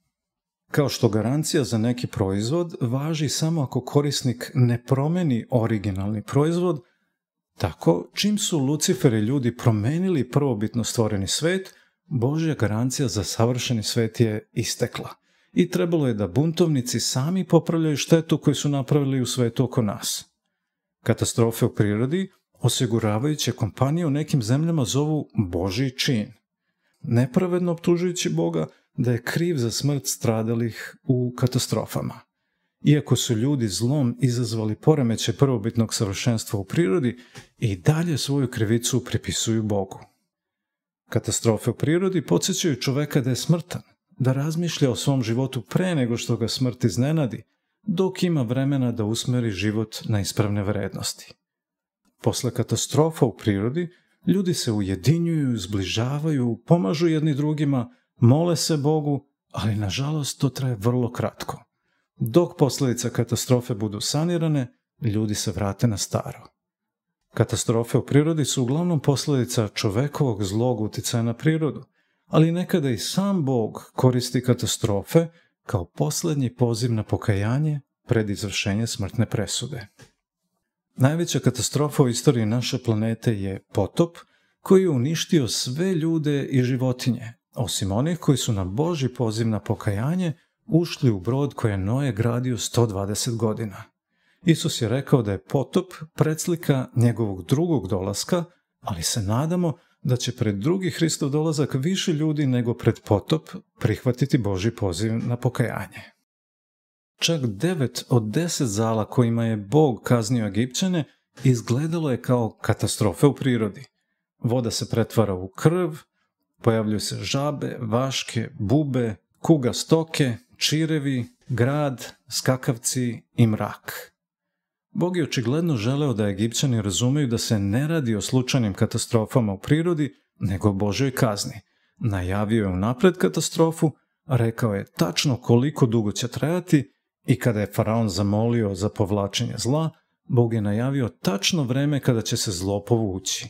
Kao što garancija za neki proizvod važi samo ako korisnik ne promeni originalni proizvod, tako čim su Lucifer i ljudi promenili prvobitno stvoreni svet, Božja garancija za savršeni svet je istekla i trebalo je da buntovnici sami popravljaju štetu koju su napravili u svetu oko nas. Katastrofe u prirodi osiguravajuće kompanije u nekim zemljama zovu Božji čin, nepravedno optužujući Boga da je kriv za smrt stradalih u katastrofama. Iako su ljudi zlom izazvali poremećaj prvobitnog savršenstva u prirodi, i dalje svoju krivicu pripisuju Bogu. Katastrofe u prirodi podsjećaju čoveka da je smrtan, da razmišlja o svom životu pre nego što ga smrt iznenadi, dok ima vremena da usmeri život na ispravne vrednosti. Posle katastrofa u prirodi, ljudi se ujedinjuju, zbližavaju, pomažu jedni drugima, mole se Bogu, ali nažalost to traje vrlo kratko. Dok posljedice katastrofe budu sanirane, ljudi se vrate na staro. Katastrofe u prirodi su uglavnom posljedica čovekovog zlog uticaja na prirodu, ali nekada i sam Bog koristi katastrofe kao posljednji poziv na pokajanje pred izvršenje smrtne presude. Najveća katastrofa u istoriji naše planete je potop, koji je uništio sve ljude i životinje, osim onih koji su na Božji poziv na pokajanje ušli u brod koji je Noe gradio sto dvadeset godina. Isus je rekao da je potop predslika njegovog drugog dolaska, ali se nadamo da će pred drugi Hristov dolazak više ljudi nego pred potop prihvatiti Božji poziv na pokajanje. Čak devet od deset zala kojima je Bog kaznio Egipćane izgledalo je kao katastrofe u prirodi. Voda se pretvara u krv, pojavljuju se žabe, vaške, bube, kuga stoke, čirevi, grad, skakavci i mrak. Bog je očigledno želeo da Egipćani razumeju da se ne radi o slučajnim katastrofama u prirodi, nego o Božjoj kazni. Najavio je unapred katastrofu, rekao je tačno koliko dugo će trajati, i kada je faraon zamolio za povlačenje zla, Bog je najavio tačno vreme kada će se zlo povući.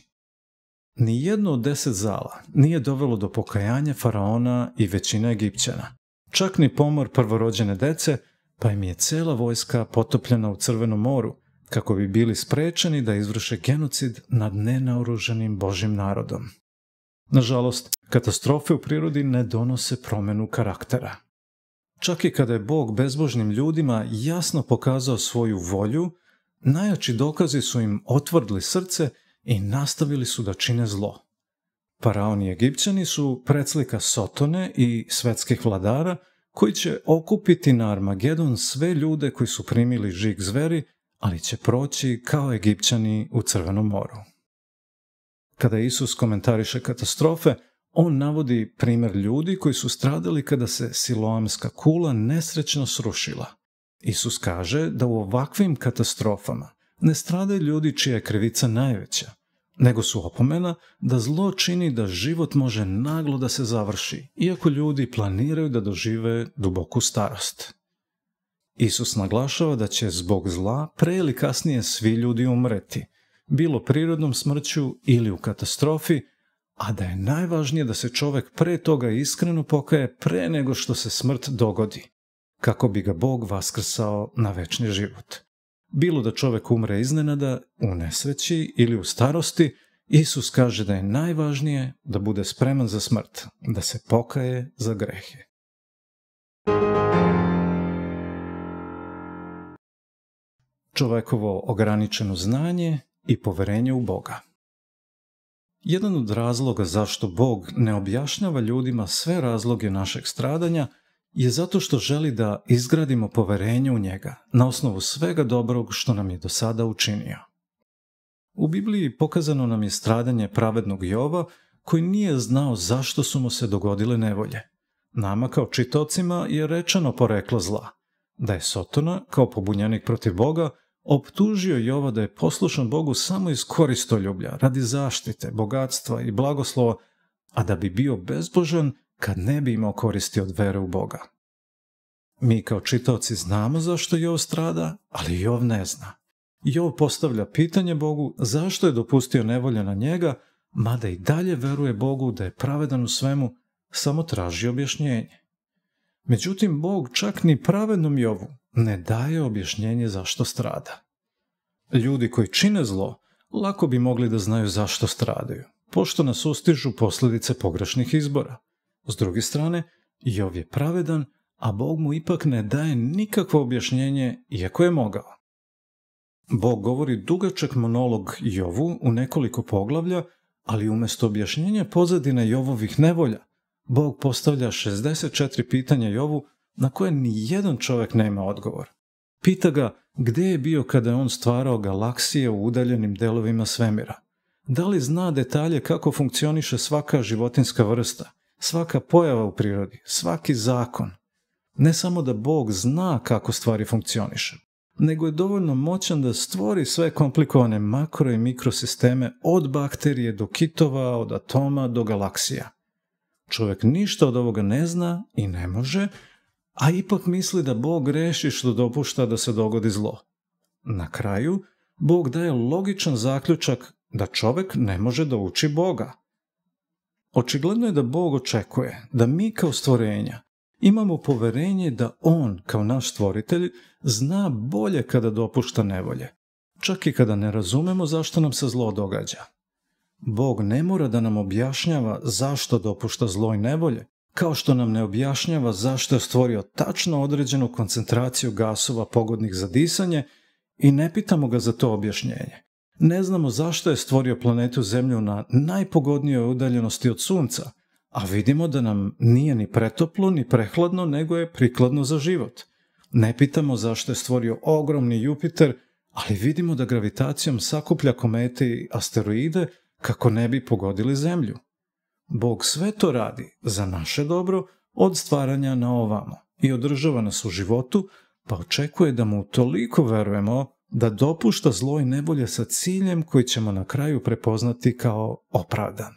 Nijedno od deset zala nije dovelo do pokajanja faraona i većine Egipćana. Čak ni pomor prvorođene dece, pa im je cela vojska potopljena u Crvenom moru, kako bi bili sprečeni da izvrše genocid nad nenaoružanim Božjim narodom. Nažalost, katastrofe u prirodi ne donose promenu karaktera. Čak i kada je Bog bezbožnim ljudima jasno pokazao svoju volju, najjači dokazi su im otvrdili srce i nastavili su da čine zlo. Faraon i Egipćani su predslika Sotone i svetskih vladara koji će okupiti na Armagedon sve ljude koji su primili žig zveri, ali će proći kao Egipćani u Crvenom moru. Kada Isus komentariše katastrofe, On navodi primjer ljudi koji su stradali kada se siloamska kula nesrećno srušila. Isus kaže da u ovakvim katastrofama ne stradaju ljudi čija je krivica najveća, nego su opomena da zlo čini da život može naglo da se završi, iako ljudi planiraju da dožive duboku starost. Isus naglašava da će zbog zla pre ili kasnije svi ljudi umreti, bilo prirodnom smrću ili u katastrofi, a da je najvažnije da se čovek pre toga iskreno pokaje pre nego što se smrt dogodi, kako bi ga Bog vaskrsao na večni život. Bilo da čovek umre iznenada, u nesreći ili u starosti, Isus kaže da je najvažnije da bude spreman za smrt, da se pokaje za grehe. Čovekovo ograničeno znanje i poverenje u Boga. Jedan od razloga zašto Bog ne objašnjava ljudima sve razloge našeg stradanja je zato što želi da izgradimo poverenje u njega na osnovu svega dobrog što nam je do sada učinio. U Bibliji pokazano nam je stradanje pravednog Jova koji nije znao zašto su mu se dogodile nevolje. Nama kao čitaocima je rečeno poreklo zla, da je Sotona kao pobunjenik protiv Boga optužio Jova da je poslušan Bogu samo iz koristoljublja, radi zaštite, bogatstva i blagoslova, a da bi bio bezbožan kad ne bi imao koristi od vere u Boga. Mi kao čitaoci znamo zašto Jov strada, ali Jov ne zna. Jov postavlja pitanje Bogu zašto je dopustio nevolje na njega, mada i dalje veruje Bogu da je pravedan u svemu, samo traži objašnjenje. Međutim, Bog čak ni pravednom Jovu ne daje objašnjenje zašto strada. Ljudi koji čine zlo lako bi mogli da znaju zašto stradaju, pošto nas ustižu posljedice pogrešnih izbora. S druge strane, Jov je pravedan, a Bog mu ipak ne daje nikakvo objašnjenje, iako je mogao. Bog govori dugačak monolog Jovu u nekoliko poglavlja, ali umjesto objašnjenja pozadine Jovovih nevolja, Bog postavlja šezdeset četiri pitanja Jovu na koje ni jedan čovjek nema odgovor. Pita ga gdje je bio kada je on stvarao galaksije u udaljenim delovima svemira. Da li zna detalje kako funkcioniše svaka životinjska vrsta, svaka pojava u prirodi, svaki zakon. Ne samo da Bog zna kako stvari funkcioniše, nego je dovoljno moćan da stvori sve komplikovane makro i mikrosisteme od bakterije do kitova, od atoma do galaksija. Čovjek ništa od ovoga ne zna i ne može, a ipak misli da Bog greši što dopušta da se dogodi zlo. Na kraju, Bog daje logičan zaključak da čovjek ne može da uči Boga. Očigledno je da Bog očekuje da mi kao stvorenja imamo poverenje da On, kao naš stvoritelj, zna bolje kada dopušta nevolje, čak i kada ne razumemo zašto nam se zlo događa. Bog ne mora da nam objašnjava zašto dopušta zlo i nevolje, kao što nam ne objašnjava zašto je stvorio tačno određenu koncentraciju gasova pogodnih za disanje i ne pitamo ga za to objašnjenje. Ne znamo zašto je stvorio planetu Zemlju na najpogodnijoj udaljenosti od Sunca, a vidimo da nam nije ni pretoplo ni prehladno, nego je prikladno za život. Ne pitamo zašto je stvorio ogromni Jupiter, ali vidimo da gravitacijom sakuplja komete i asteroide kako ne bi pogodili Zemlju. Bog sve to radi za naše dobro od stvaranja na ovamo i održava nas u životu, pa očekuje da mu toliko verujemo da dopušta zlo i nevolje sa ciljem koji ćemo na kraju prepoznati kao opravdan.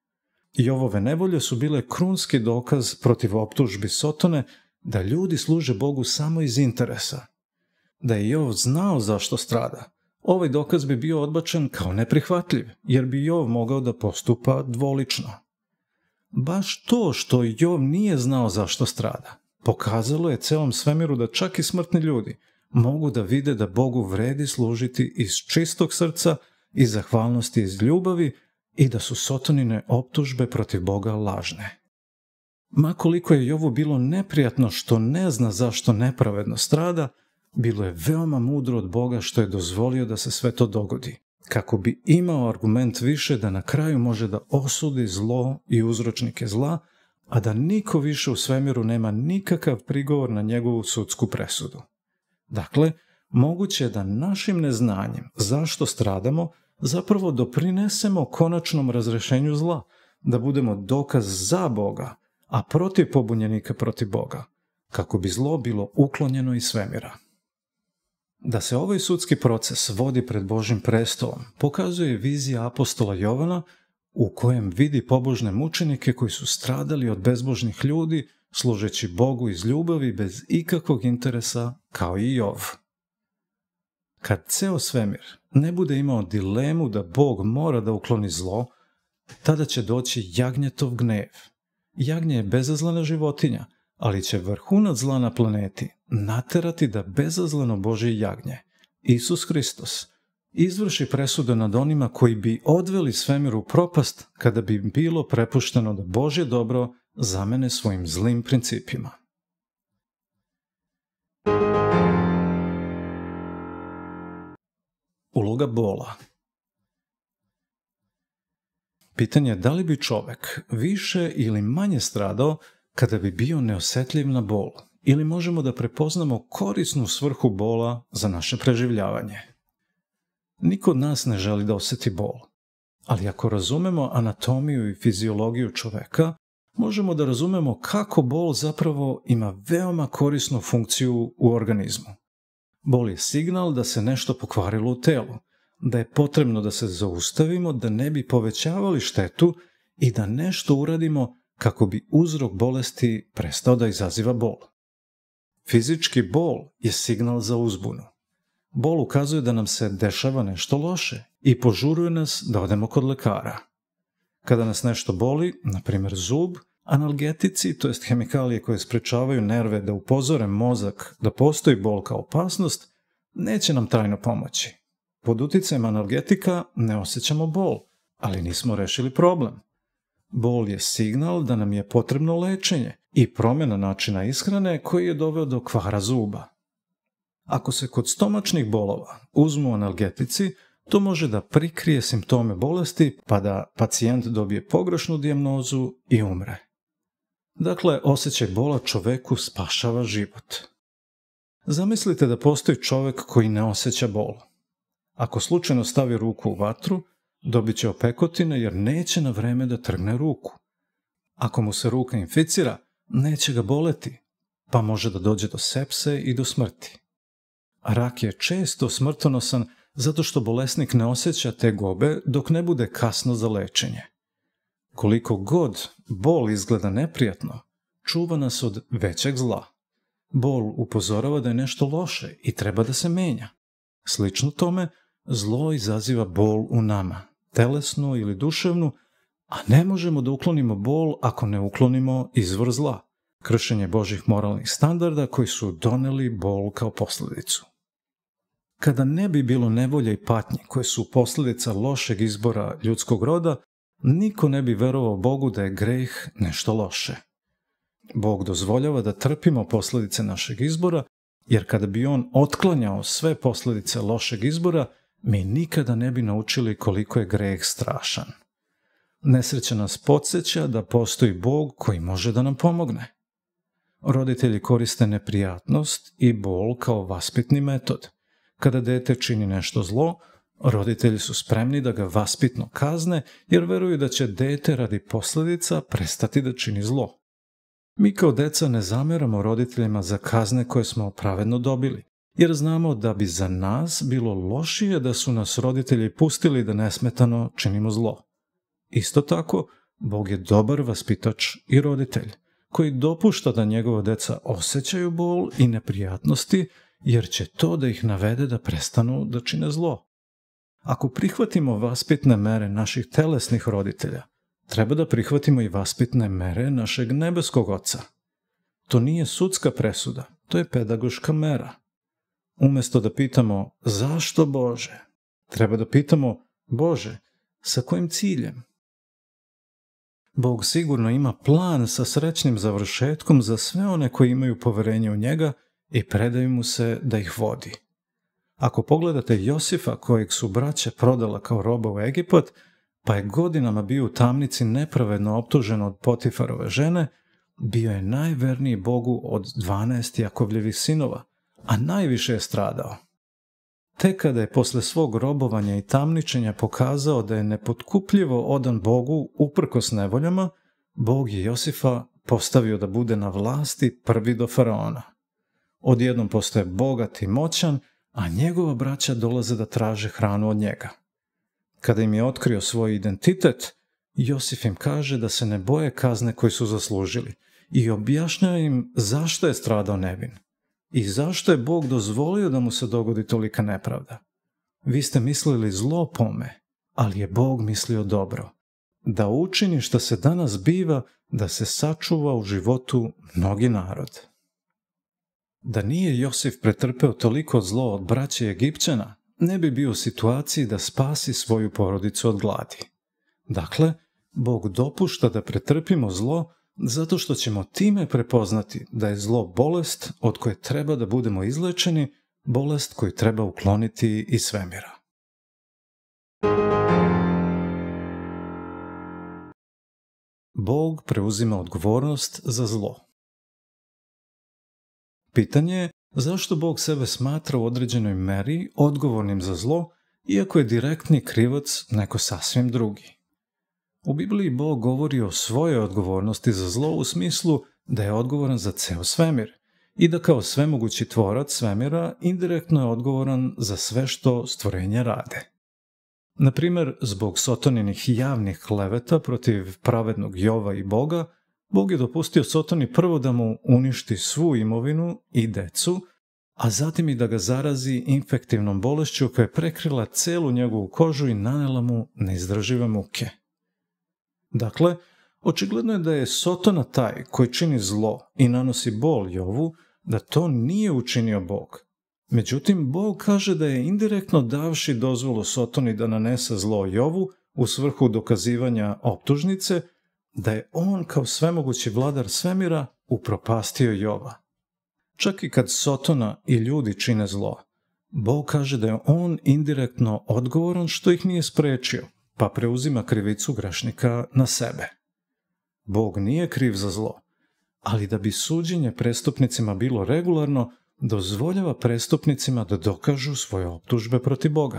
Jovove nevolje su bile krunski dokaz protiv optužbi Sotone da ljudi služe Bogu samo iz interesa. Da je Jov znao zašto strada, ovaj dokaz bi bio odbačen kao neprihvatljiv, jer bi Jov mogao da postupa dvolično. Baš to što Jov nije znao zašto strada, pokazalo je celom svemiru da čak i smrtni ljudi mogu da vide da Bogu vredi služiti iz čistog srca i zahvalnosti iz ljubavi i da su Sotonine optužbe protiv Boga lažne. Ma koliko je Jovu bilo neprijatno što ne zna zašto nepravedno strada, bilo je veoma mudro od Boga što je dozvolio da se sve to dogodi, kako bi imao argument više da na kraju može da osudi zlo i uzročnike zla, a da niko više u svemiru nema nikakav prigovor na njegovu sudsku presudu. Dakle, moguće je da našim neznanjem zašto stradamo zapravo doprinesemo konačnom razrešenju zla, da budemo dokaz za Boga, a protiv pobunjenika protiv Boga, kako bi zlo bilo uklonjeno iz svemira. Da se ovaj sudski proces vodi pred Božjim prestolom, pokazuje vizija apostola Jovana, u kojem vidi pobožne mučenike koji su stradali od bezbožnih ljudi, služeći Bogu iz ljubavi bez ikakvog interesa, kao i Jov. Kad ceo svemir ne bude imao dilemu da Bog mora da ukloni zlo, tada će doći jagnjetov gnev. Jagnje je bezazlena životinja, ali će vrhunac zla na planeti naterati da bezazleno Božje jagnje, Isus Hristos, izvrši presude nad onima koji bi odveli svemir u propast kada bi bilo prepušteno da Božje dobro zamene svojim zlim principima. Uloga bola. Pitanje je da li bi čovek više ili manje stradao kada bi bio neosetljiv na bol, ili možemo da prepoznamo korisnu svrhu bola za naše preživljavanje. Niko od nas ne želi da oseti bol, ali ako razumemo anatomiju i fiziologiju čoveka, možemo da razumemo kako bol zapravo ima veoma korisnu funkciju u organizmu. Bol je signal da se nešto pokvarilo u telu, da je potrebno da se zaustavimo, da ne bi povećavali štetu i da nešto uradimo kako bi uzrok bolesti prestao da izaziva bol. Fizički bol je signal za uzbunu. Bol ukazuje da nam se dešava nešto loše i požuruje nas da odemo kod lekara. Kada nas nešto boli, na primjer zub, analgetici, to jest hemikalije koje sprečavaju nerve da upozore mozak da postoji bol kao opasnost, neće nam trajno pomoći. Pod uticajem analgetika ne osjećamo bol, ali nismo rešili problem. Bol je signal da nam je potrebno lečenje i promjena načina ishrane koji je doveo do kvara zuba. Ako se kod stomačnih bolova uzmu analgetici, to može da prikrije simptome bolesti pa da pacijent dobije pogrešnu dijagnozu i umre. Dakle, osjećaj bola čoveku spašava život. Zamislite da postoji čovek koji ne osjeća bol. Ako slučajno stavi ruku u vatru, dobit će opekotine jer neće na vreme da trgne ruku. Ako mu se ruka inficira, neće ga boleti, pa može da dođe do sepse i do smrti. Rak je često smrtonosan zato što bolesnik ne osjeća tegobe dok ne bude kasno za lečenje. Koliko god bol izgleda neprijatno, čuva nas od većeg zla. Bol upozorava da je nešto loše i treba da se menja. Slično tome, zlo izaziva bol u nama, telesnu ili duševnu, a ne možemo da uklonimo bol ako ne uklonimo izvor zla, kršenje Božjih moralnih standarda koji su doneli bol kao posljedicu. Kada ne bi bilo nevolje i patnje koje su posljedica lošeg izbora ljudskog roda, niko ne bi verovao Bogu da je greh nešto loše. Bog dozvoljava da trpimo posljedice našeg izbora, jer kada bi on otklanjao sve posljedice lošeg izbora, mi nikada ne bi naučili koliko je greh strašan. Nesreća nas podsjeća da postoji Bog koji može da nam pomogne. Roditelji koriste neprijatnost i bol kao vaspitni metod. Kada dete čini nešto zlo, roditelji su spremni da ga vaspitno kazne jer veruju da će dete radi posljedica prestati da čini zlo. Mi kao deca ne zameramo roditeljima za kazne koje smo pravedno dobili, jer znamo da bi za nas bilo lošije da su nas roditelji pustili da nesmetano činimo zlo. Isto tako, Bog je dobar vaspitač i roditelj, koji dopušta da njegova deca osjećaju bol i neprijatnosti, jer će to da ih navede da prestanu da čine zlo. Ako prihvatimo vaspitne mere naših telesnih roditelja, treba da prihvatimo i vaspitne mere našeg nebeskog Oca. To nije sudska presuda, to je pedagoška mera. Umesto da pitamo zašto Bože, treba da pitamo Bože, sa kojim ciljem? Bog sigurno ima plan sa srećnim završetkom za sve one koji imaju poverenje u njega i predaju mu se da ih vodi. Ako pogledate Josifa kojeg su braća prodala kao roba u Egipat, pa je godinama bio u tamnici nepravedno optužen od Potifarove žene, bio je najverniji Bogu od dvanaest Jakovljevih sinova, a najviše je stradao. tek kada je posle svog robovanja i tamničenja pokazao da je nepotkupljivo odan Bogu uprkos nevoljama, Bog je Josifa postavio da bude na vlasti prvi do faraona. Odjednom postaje bogat i moćan, a njegova braća dolaze da traže hranu od njega. Kada im je otkrio svoj identitet, Josif im kaže da se ne boje kazne koju su zaslužili i objašnjava im zašto je stradao nevin i zašto je Bog dozvolio da mu se dogodi tolika nepravda. Vi ste mislili zlo po me, ali je Bog mislio dobro, da učini što se danas biva, da se sačuva u životu mnogi narod. Da nije Josif pretrpeo toliko zlo od braće Egipćana, ne bi bio u situaciji da spasi svoju porodicu od gladi. Dakle, Bog dopušta da pretrpimo zlo zato što ćemo time prepoznati da je zlo bolest od koje treba da budemo izlečeni, bolest koju treba ukloniti iz svemira. Bog preuzima odgovornost za zlo. Pitanje je zašto Bog sebe smatra u određenoj meri odgovornim za zlo, iako je direktni krivac neko sasvim drugi. U Bibliji Bog govori o svojoj odgovornosti za zlo u smislu da je odgovoran za ceo svemir i da kao svemogući tvorac svemira indirektno je odgovoran za sve što stvorenje rade. Na primjer, zbog Sotoninih javnih kleveta protiv pravednog Jova i Boga, Bog je dopustio Sotoni prvo da mu uništi svu imovinu i decu, a zatim i da ga zarazi infektivnom bolešću koja je prekrila celu njegovu kožu i nanela mu neizdržive muke. Dakle, očigledno je da je Sotona taj koji čini zlo i nanosi bol Jovu, da to nije učinio Bog. Međutim, Bog kaže da je indirektno davši dozvolu Sotoni da nanese zlo Jovu u svrhu dokazivanja optužnice, da je on kao svemogući vladar svemira upropastio Jova. Čak i kad Sotona i ljudi čine zlo, Bog kaže da je on indirektno odgovoran što ih nije sprečio, pa preuzima krivicu grešnika na sebe. Bog nije kriv za zlo, ali da bi suđenje prestupnicima bilo regularno, dozvoljava prestupnicima da dokažu svoje optužbe protiv Boga.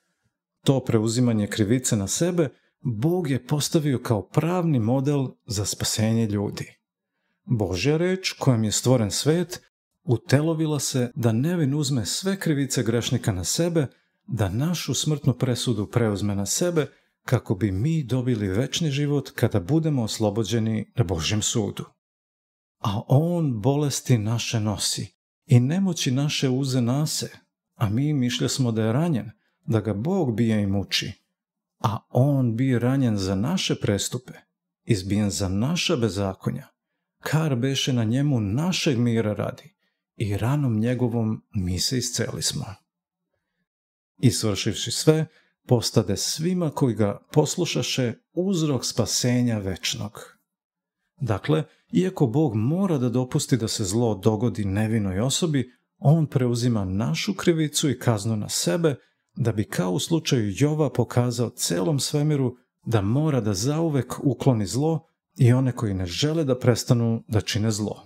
To preuzimanje krivice na sebe Bog je postavio kao pravni model za spasenje ljudi. Božja reč, kojom je stvoren svet, utelovila se da nevin uzme sve krivice grešnika na sebe, da našu smrtnu presudu preuzme na sebe, kako bi mi dobili večni život kada budemo oslobođeni na Božjem sudu. A on bolesti naše nosi i nemoći naše uze nase, a mi mišlja smo da je ranjen, da ga Bog bije i muči. A on bi ranjen za naše prestupe, izbijen za naša bezakonja, kar beše na njemu našeg mira radi, i ranom njegovom mi se isceli smo. I svršivši sve, postade svima koji ga poslušaše uzrok spasenja večnog. Dakle, iako Bog mora da dopusti da se zlo dogodi nevinoj osobi, on preuzima našu krivicu i kaznu na sebe, da bi kao u slučaju Jova pokazao celom svemiru da mora da zauvek ukloni zlo i one koji ne žele da prestanu da čine zlo.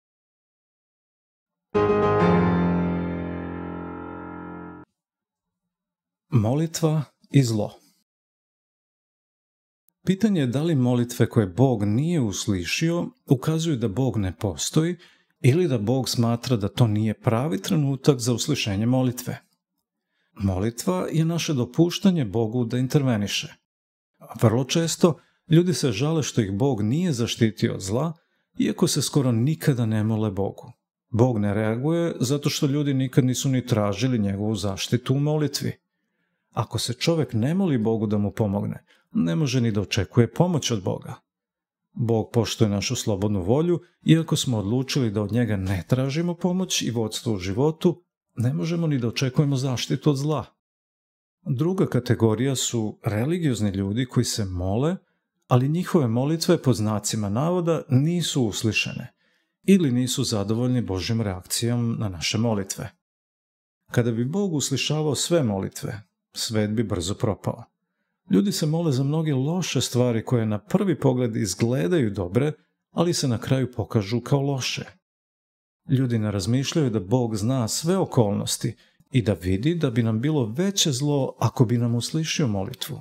Molitva i zlo. Pitanje je da li molitve koje Bog nije uslišio ukazuju da Bog ne postoji ili da Bog smatra da to nije pravi trenutak za uslišenje molitve. Molitva je naše dopuštanje Bogu da interveniše. Vrlo često ljudi se žale što ih Bog nije zaštitio od zla, iako se skoro nikada ne mole Bogu. Bog ne reaguje zato što ljudi nikad nisu ni tražili njegovu zaštitu u molitvi. Ako se čovjek ne moli Bogu da mu pomogne, ne može ni da očekuje pomoć od Boga. Bog poštuje našu slobodnu volju, iako smo odlučili da od njega ne tražimo pomoć i vodstvo u životu, ne možemo ni da očekujemo zaštitu od zla. Druga kategorija su religiozni ljudi koji se mole, ali njihove molitve pod znacima navoda nisu uslišene ili nisu zadovoljni Božjom reakcijom na naše molitve. Kada bi Bog uslišavao sve molitve, svet bi brzo propao. Ljudi se mole za mnoge loše stvari koje na prvi pogled izgledaju dobre, ali se na kraju pokažu kao loše. Ljudi ne razmišljaju da Bog zna sve okolnosti i da vidi da bi nam bilo veće zlo ako bi nam uslišio molitvu.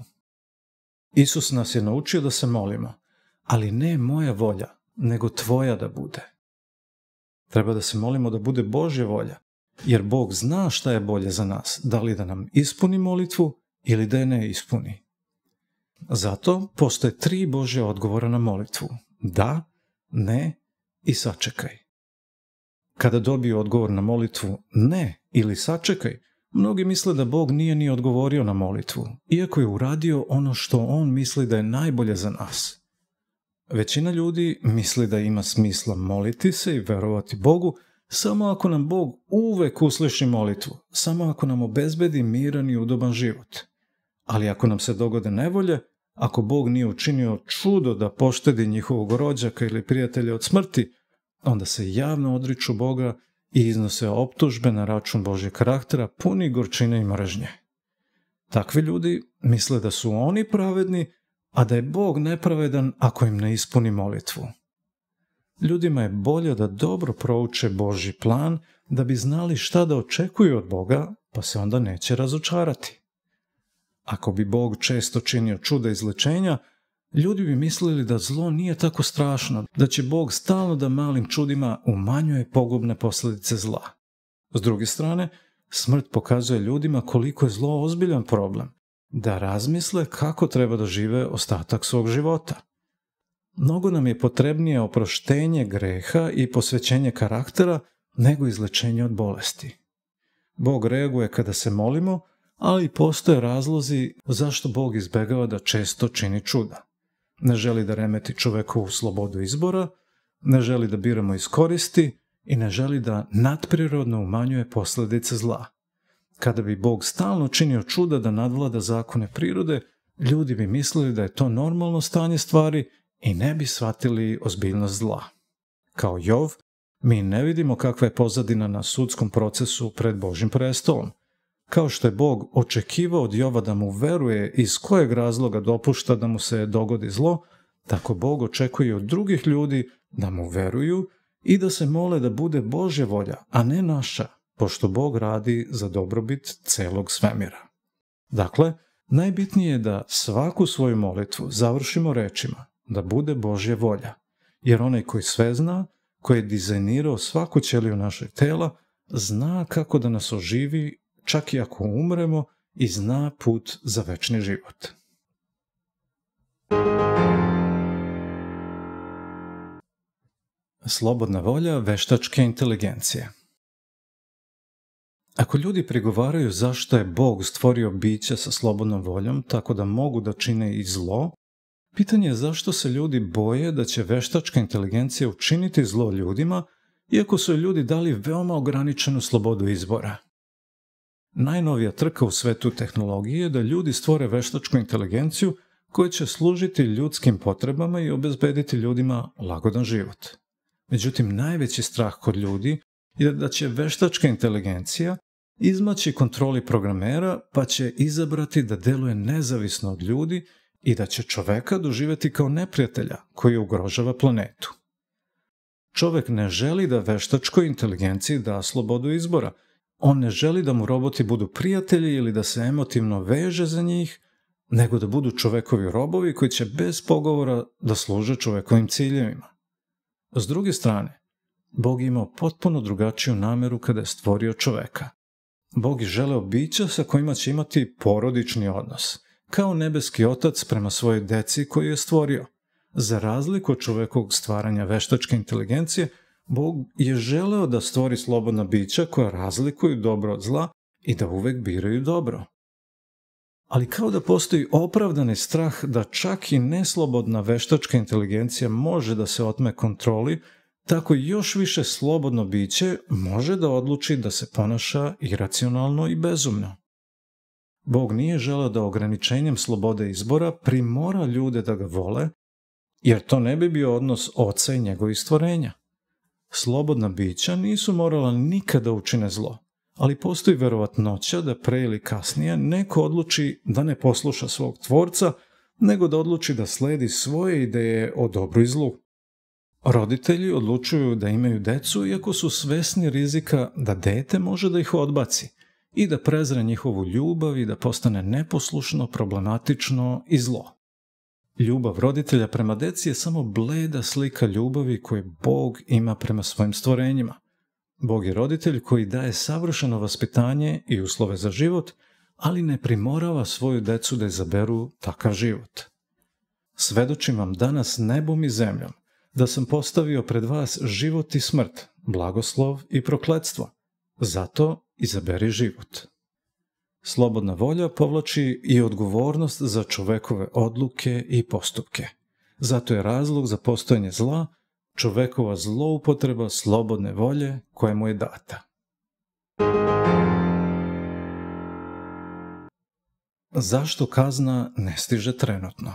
Isus nas je naučio da se molimo, ali ne moja volja, nego tvoja da bude. Treba da se molimo da bude Božja volja, jer Bog zna šta je bolje za nas, da li da nam ispuni molitvu ili da je ne ispuni. Zato postoje tri Božja odgovora na molitvu: da, ne i sačekaj. Kada dobiju odgovor na molitvu ne ili sačekaj, mnogi misle da Bog nije ni odgovorio na molitvu, iako je uradio ono što On misli da je najbolje za nas. Većina ljudi misli da ima smisla moliti se i verovati Bogu samo ako nam Bog uvek usliši molitvu, samo ako nam obezbedi miran i udoban život. Ali ako nam se dogode nevolje, ako Bog nije učinio čudo da poštedi njihovog rođaka ili prijatelja od smrti, onda se javno odriču Boga i iznose optužbe na račun Božjeg karaktera puni gorčine i mržnje. Takvi ljudi misle da su oni pravedni, a da je Bog nepravedan ako im ne ispuni molitvu. Ljudima je bolje da dobro prouče Božji plan, da bi znali šta da očekuju od Boga, pa se onda neće razočarati. Ako bi Bog često činio čuda izlečenja, ljudi bi mislili da zlo nije tako strašno, da će Bog stalno da malim čudima umanjuje pogubne posljedice zla. S druge strane, smrt pokazuje ljudima koliko je zlo ozbiljan problem, da razmisle kako treba da žive ostatak svog života. Mnogo nam je potrebnije oproštenje greha i posvećenje karaktera nego izlečenje od bolesti. Bog reaguje kada se molimo, ali postoje razlozi zašto Bog izbegava da često čini čuda. Ne želi da remeti čovekovu slobodu izbora, ne želi da biramo iz koristi i ne želi da nadprirodno umanjuje posljedice zla. Kada bi Bog stalno činio čuda da nadvlada zakone prirode, ljudi bi mislili da je to normalno stanje stvari i ne bi shvatili ozbiljnost zla. Kao Jov, mi ne vidimo kakva je pozadina na sudskom procesu pred Božjim prestolom. Kao što je Bog očekivao od Jova da mu veruje iz kojeg razloga dopušta da mu se dogodi zlo, tako Bog očekuje od drugih ljudi da mu veruju i da se mole da bude Božja volja, a ne naša, pošto Bog radi za dobrobit celog svemira. Dakle, najbitnije je da svaku svoju molitvu završimo rečima da bude Božja volja, jer onaj koji sve zna, koji je dizajnirao svaku ćeliju našeg tela, zna kako da nas oživi čak i ako umremo i zna put za večni život. Slobodna volja veštačke inteligencije. Ako ljudi prigovaraju zašto je Bog stvorio biće sa slobodnom voljom tako da mogu da čine i zlo, pitanje je zašto se ljudi boje da će veštačka inteligencija učiniti zlo ljudima, iako su ljudi dali veoma ograničenu slobodu izbora. Najnovija trka u svetu tehnologije je da ljudi stvore veštačku inteligenciju koja će služiti ljudskim potrebama i obezbediti ljudima lagodan život. Međutim, najveći strah kod ljudi je da će veštačka inteligencija izmaći kontroli programera pa će izabrati da deluje nezavisno od ljudi i da će čoveka doživeti kao neprijatelja koji ugrožava planetu. Čovek ne želi da veštačkoj inteligenciji da slobodu izbora. On ne želi da mu roboti budu prijatelji ili da se emotivno veže za njih, nego da budu čovekovi robovi koji će bez pogovora da služe čovekovim ciljevima. S druge strane, Bog je imao potpuno drugačiju nameru kada je stvorio čoveka. Bog je želeo bića sa kojima će imati porodični odnos, kao nebeski otac prema svojoj deci koju je stvorio. Za razliku od čovekovog stvaranja veštačke inteligencije, Bog je želeo da stvori slobodna bića koja razlikuju dobro od zla i da uvek biraju dobro. Ali kao da postoji opravdani strah da čak i neslobodna veštačka inteligencija može da se otme kontroli, tako još više slobodno biće može da odluči da se ponaša iracionalno i bezumno. Bog nije želeo da ograničenjem slobode izbora primora ljude da ga vole, jer to ne bi bio odnos oca i njegovih stvorenja. Slobodna bića nisu morala nikada učine zlo, ali postoji verovatnoća da pre ili kasnije neko odluči da ne posluša svog tvorca, nego da odluči da sledi svoje ideje o dobru i zlu. Roditelji odlučuju da imaju decu iako su svesni rizika da dete može da ih odbaci, i da prezre njihovu ljubav i da postane neposlušno, problematično i zlo. Ljubav roditelja prema deci je samo bleda slika ljubavi koju Bog ima prema svojim stvorenjima. Bog je roditelj koji daje savršeno vaspitanje i uslove za život, ali ne primorava svoju decu da izaberu takav život. Svedočim vam danas nebom i zemljom da sam postavio pred vas život i smrt, blagoslov i prokletstvo. Zato izaberi život. Slobodna volja povlači i odgovornost za čovekove odluke i postupke. Zato je razlog za postojanje zla čovekova zloupotreba slobodne volje koja mu je data. Zašto kazna ne stiže trenutno?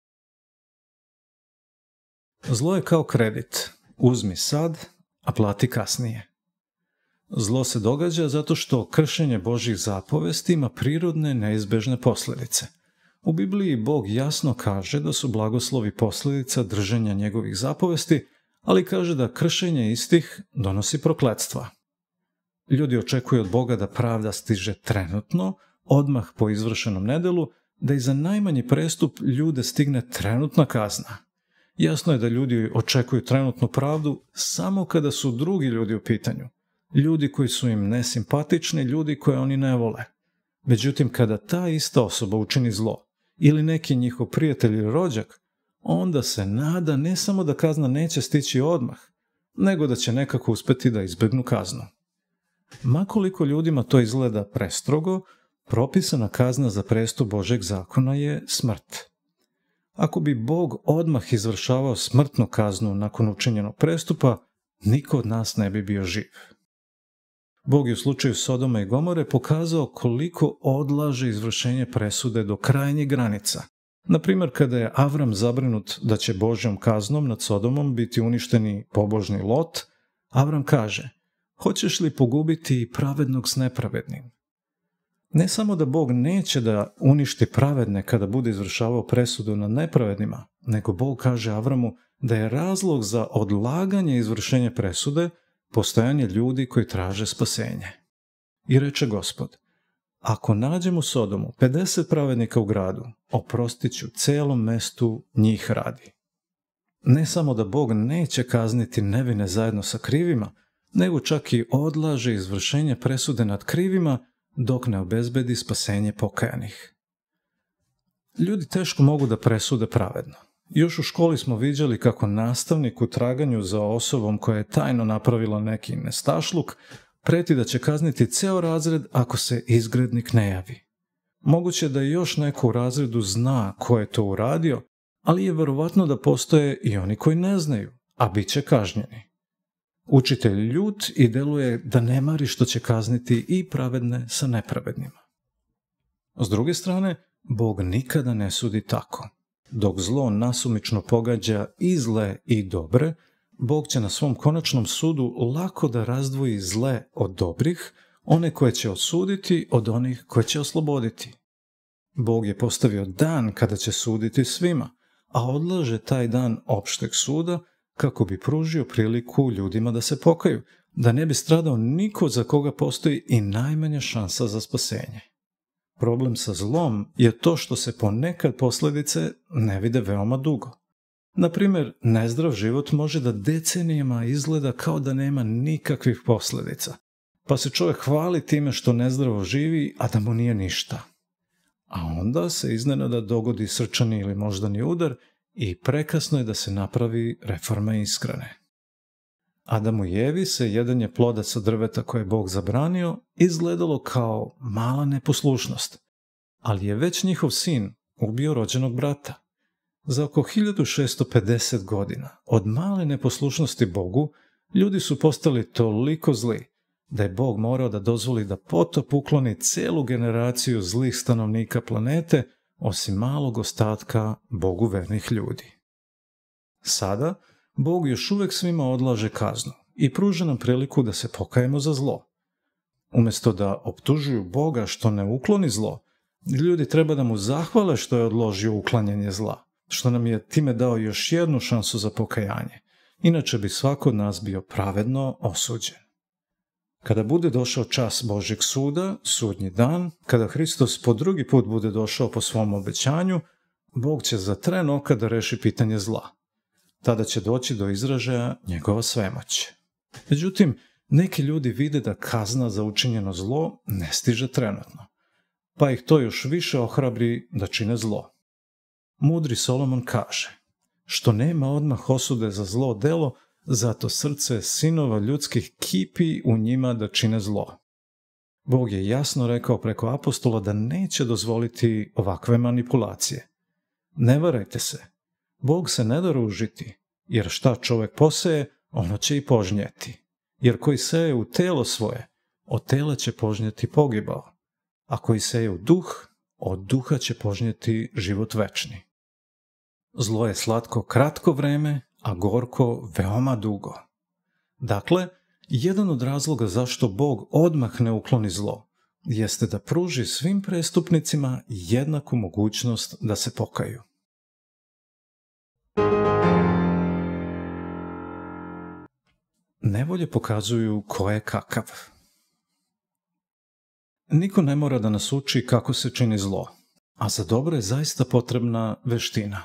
Zlo je kao kredit. Uzmi sad, a plati kasnije. Zlo se događa zato što kršenje Božjih zapovesti ima prirodne neizbežne posljedice. U Bibliji Bog jasno kaže da su blagoslovi posljedica drženja njegovih zapovesti, ali kaže da kršenje istih donosi prokletstva. Ljudi očekuju od Boga da pravda stiže trenutno, odmah po izvršenom nedelu, da i za najmanji prestup ljude stigne trenutna kazna. Jasno je da ljudi očekuju trenutnu pravdu samo kada su drugi ljudi u pitanju. Ljudi koji su im nesimpatični, ljudi koje oni ne vole. Međutim, kada ta ista osoba učini zlo, ili neki njihov prijatelj ili rođak, onda se nada ne samo da kazna neće stići odmah, nego da će nekako uspeti da izbjegnu kaznu. Makoliko ljudima to izgleda prestrogo, propisana kazna za prestup Božjeg zakona je smrt. Ako bi Bog odmah izvršavao smrtnu kaznu nakon učinjenog prestupa, niko od nas ne bi bio živ. Bog je u slučaju Sodoma i Gomore pokazao koliko odlaže izvršenje presude do krajnjih granica. Na primjer, kada je Avram zabrinut da će Božjom kaznom nad Sodomom biti uništeni pobožni Lot, Avram kaže: hoćeš li pogubiti i pravednog s nepravednim? Ne samo da Bog neće da uništi pravedne kada bude izvršavao presudu nad nepravednima, nego Bog kaže Avramu da je razlog za odlaganje izvršenja presude postojanje ljudi koji traže spasenje. I reče Gospod: ako nađem u Sodomu pedeset pravednika u gradu, oprostit ću celom mestu njih radi. Ne samo da Bog neće kazniti nevine zajedno sa krivima, nego čak i odlaže izvršenje presude nad krivima dok ne obezbedi spasenje pokajanih. Ljudi teško mogu da presude pravedno. Još u školi smo viđali kako nastavnik u traganju za osobom koja je tajno napravila neki nestašluk preti da će kazniti ceo razred ako se izgrednik ne javi. Moguće da još neko u razredu zna ko je to uradio, ali je verovatno da postoje i oni koji ne znaju, a bit će kažnjeni. Učitelj ljut i deluje da ne mari što će kazniti i pravedne sa nepravednima. S druge strane, Bog nikada ne sudi tako. Dok zlo nasumično pogađa i zle i dobre, Bog će na svom konačnom sudu lako da razdvoji zle od dobrih, one koje će osuditi od onih koje će osloboditi. Bog je postavio dan kada će suditi svima, a odlaže taj dan opšteg suda kako bi pružio priliku ljudima da se pokaju, da ne bi stradao niko za koga postoji i najmanja šansa za spasenje. Problem sa zlom je to što se ponekad posljedice ne vide veoma dugo. Na primjer, nezdrav život može da decenijama izgleda kao da nema nikakvih posljedica, pa se čovjek hvali time što nezdravo živi, a da mu nije ništa. A onda se iznenada dogodi srčani ili moždani udar i prekasno je da se napravi reforma ishrane. Adamu i Evi se jedanje ploda sa drveta koje je Bog zabranio izgledalo kao mala neposlušnost, ali je već njihov sin ubio rođenog brata. Za oko hiljadu šesto pedeset godina od male neposlušnosti Bogu ljudi su postali toliko zli da je Bog morao da dozvoli da potop ukloni celu generaciju zlih stanovnika planete, osim malog ostatka Bogu vernih ljudi. Sada Bog još uvek svima odlaže kaznu i pruža nam priliku da se pokajemo za zlo. Umjesto da optužuju Boga što ne ukloni zlo, ljudi treba da mu zahvale što je odložio uklanjanje zla, što nam je time dao još jednu šansu za pokajanje. Inače bi svako od nas bio pravedno osuđen. Kada bude došao čas Božjeg suda, sudnji dan, kada Hristos po drugi put bude došao po svom obećanju, Bog će za tren oka da reši pitanje zla. Tada će doći do izražaja njegova svemoć. Međutim, neki ljudi vide da kazna za učinjeno zlo ne stiže trenutno, pa ih to još više ohrabri da čine zlo. Mudri Solomon kaže, što nema odmah osude za zlo delo, zato srce sinova ljudskih kipi u njima da čine zlo. Bog je jasno rekao preko apostola da neće dozvoliti ovakve manipulacije. Ne varajte se, Bog se ne da ružiti, jer šta čovjek poseje, ono će i požnjeti. Jer koji seje u telo svoje, od tela će požnjeti pogibao, a koji seje u duh, od duha će požnjeti život večni. Zlo je slatko kratko vreme, a gorko veoma dugo. Dakle, jedan od razloga zašto Bog odmah ne ukloni zlo, jeste da pruži svim prestupnicima jednaku mogućnost da se pokaju. Nevolje pokazuju ko je kakav. Niko ne mora da nas uči kako se čini zlo, a za dobro je zaista potrebna veština.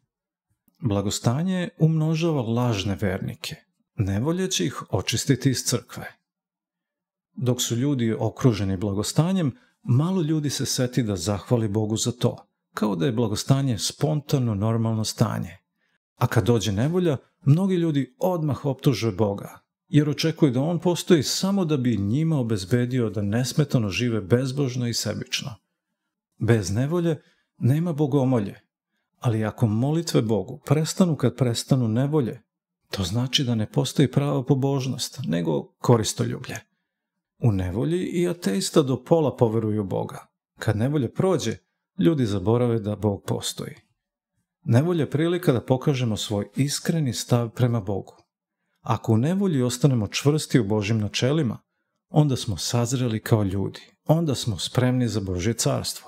Blagostanje umnožava lažne vernike. Nevolje će ih očistiti iz crkve. Dok su ljudi okruženi blagostanjem, malo ljudi se seti da zahvali Bogu za to, kao da je blagostanje spontano normalno stanje. A kad dođe nevolja, mnogi ljudi odmah optuže Boga, jer očekuju da on postoji samo da bi njima obezbedio da nesmetano žive bezbožno i sebično. Bez nevolje nema bogomolje, ali ako molitve Bogu prestanu kad prestanu nevolje, to znači da ne postoji prava pobožnost, nego koristoljublje. U nevolji i ateista do pola poveruju Boga. Kad nevolje prođe, ljudi zaborave da Bog postoji. Nevolja je prilika da pokažemo svoj iskreni stav prema Bogu. Ako u nevolji ostanemo čvrsti u Božjim načelima, onda smo sazreli kao ljudi, onda smo spremni za Božje carstvo.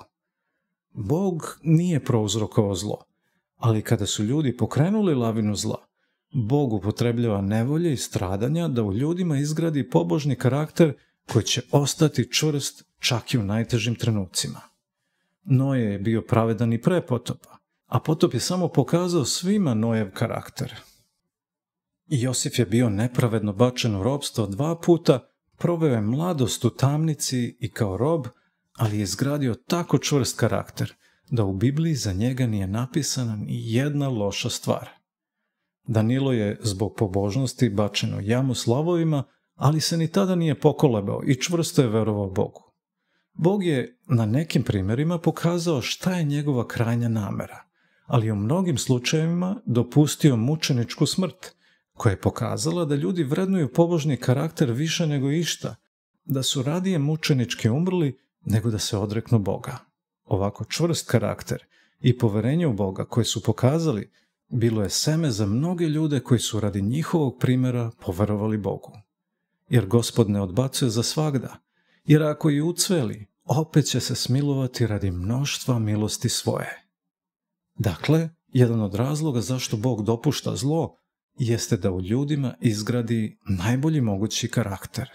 Bog nije prouzrokovao zlo, ali kada su ljudi pokrenuli lavinu zla, Bog upotrebljava nevolje i stradanja da u ljudima izgradi pobožni karakter koji će ostati čvrst čak i u najtežim trenucima. Noje je bio pravedan i pre potopa, a potop je samo pokazao svima Nojev karakter. Josif je bio nepravedno bačen u ropstvo dva puta, proveo je mladost u tamnici i kao rob, ali je izgradio tako čvrst karakter da u Bibliji za njega nije napisana ni jedna loša stvar. Danilo je zbog pobožnosti bačen u jamu s lavovima, ali se ni tada nije pokolebao i čvrsto je verovao Bogu. Bog je na nekim primjerima pokazao šta je njegova krajnja namera, ali u mnogim slučajevima dopustio mučeničku smrt, koja je pokazala da ljudi vrednuju pobožni karakter više nego išta, da su radije mučenički umrli nego da se odreknu Boga. Ovako čvrst karakter i poverenje u Boga koje su pokazali bilo je seme za mnoge ljude koji su radi njihovog primjera poverovali Bogu. Jer Gospod ne odbacuje za svagda, jer ako i ucveli, opet će se smilovati radi mnoštva milosti svoje. Dakle, jedan od razloga zašto Bog dopušta zlo jeste da u ljudima izgradi najbolji mogući karakter.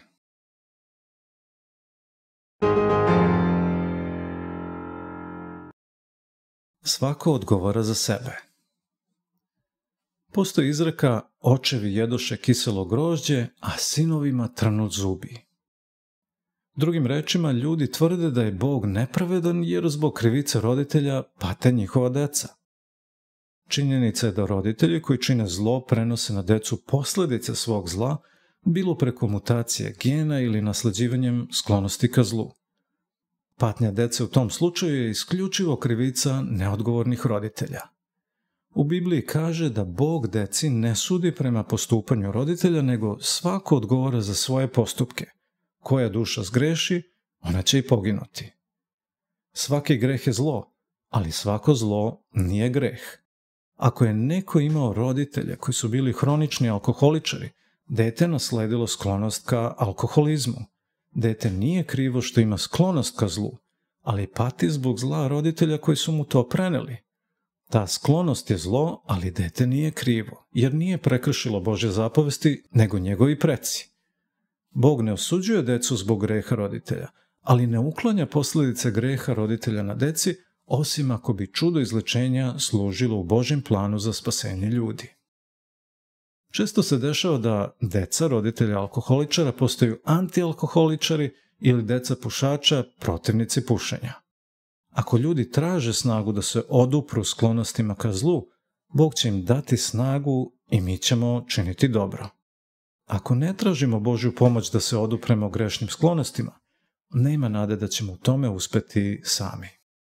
Svako odgovara za sebe. Postoji izreka očevi jedoše kiselo grožđe, a sinovima trnut zubi. Drugim rečima, ljudi tvrde da je Bog nepravedan jer zbog krivice roditelja pate njihova deca. Činjenica je da roditelji koji čine zlo prenose na decu posljedice svog zla, bilo preko mutacije gena ili nasleđivanjem sklonosti ka zlu. Patnja dece u tom slučaju je isključivo krivica neodgovornih roditelja. U Bibliji kaže da Bog deci ne sudi prema postupanju roditelja, nego svako odgovara za svoje postupke. Koja duša zgreši, ona će i poginuti. Svaki greh je zlo, ali svako zlo nije greh. Ako je neko imao roditelje koji su bili hronični alkoholičari, dete nasledilo sklonost ka alkoholizmu. Dete nije krivo što ima sklonost ka zlu, ali pati zbog zla roditelja koji su mu to preneli. Ta sklonost je zlo, ali dete nije krivo, jer nije prekršilo Božje zapovesti, nego njegovi preci. Bog ne osuđuje decu zbog greha roditelja, ali ne uklanja posljedice greha roditelja na deci, osim ako bi čudo izlečenja služilo u Božjem planu za spasenje ljudi. Često se dešava da deca roditelja alkoholičara postaju antialkoholičari ili deca pušača protivnici pušenja. Ako ljudi traže snagu da se odupru sklonostima ka zlu, Bog će im dati snagu i mi ćemo činiti dobro. Ako ne tražimo Božju pomoć da se odupremo grešnim sklonostima, nema nade da ćemo u tome uspeti sami.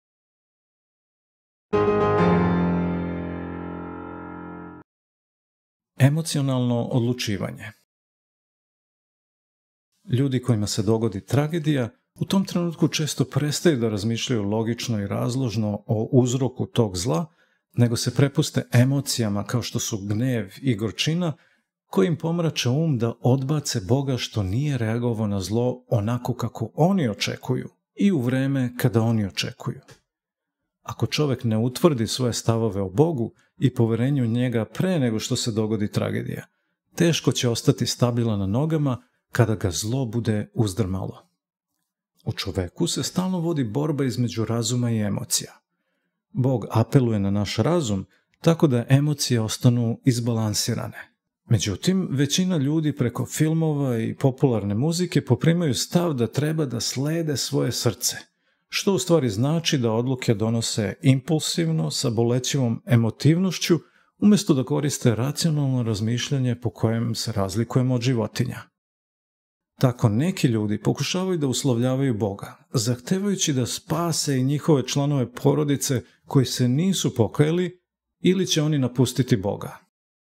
Emocionalno odlučivanje. Ljudi kojima se dogodi tragedija u tom trenutku često prestaju da razmišljaju logično i razložno o uzroku tog zla, nego se prepuste emocijama kao što su gnev i gorčina, koji im pomrače um da odbace Boga što nije reagovao na zlo onako kako oni očekuju i u vreme kada oni očekuju. Ako čovjek ne utvrdi svoje stavove o Bogu i poverenju u njega pre nego što se dogodi tragedija, teško će ostati stabilan na nogama kada ga zlo bude uzdrmalo. U čoveku se stalno vodi borba između razuma i emocija. Bog apeluje na naš razum tako da emocije ostanu izbalansirane. Međutim, većina ljudi preko filmova i popularne muzike poprimaju stav da treba da slede svoje srce, što u stvari znači da odluke donose impulsivno sa bolećivom emotivnošću umjesto da koriste racionalno razmišljanje po kojem se razlikujemo od životinja. Tako neki ljudi pokušavaju da uslovljavaju Boga, zahtevajući da spase i njihove članove porodice koji se nisu pokajali ili će oni napustiti Boga.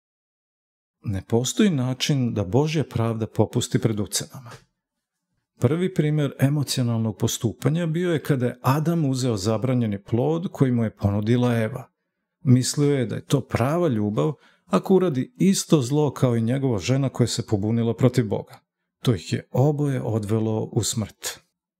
Ne postoji način da Božja pravda popusti pred ucenama. Prvi primjer emocionalnog postupanja bio je kada je Adam uzeo zabranjeni plod koji mu je ponudila Eva. Mislio je da je to prava ljubav ako uradi isto zlo kao i njegova žena koja se pobunila protiv Boga. To ih je oboje odvelo u smrt.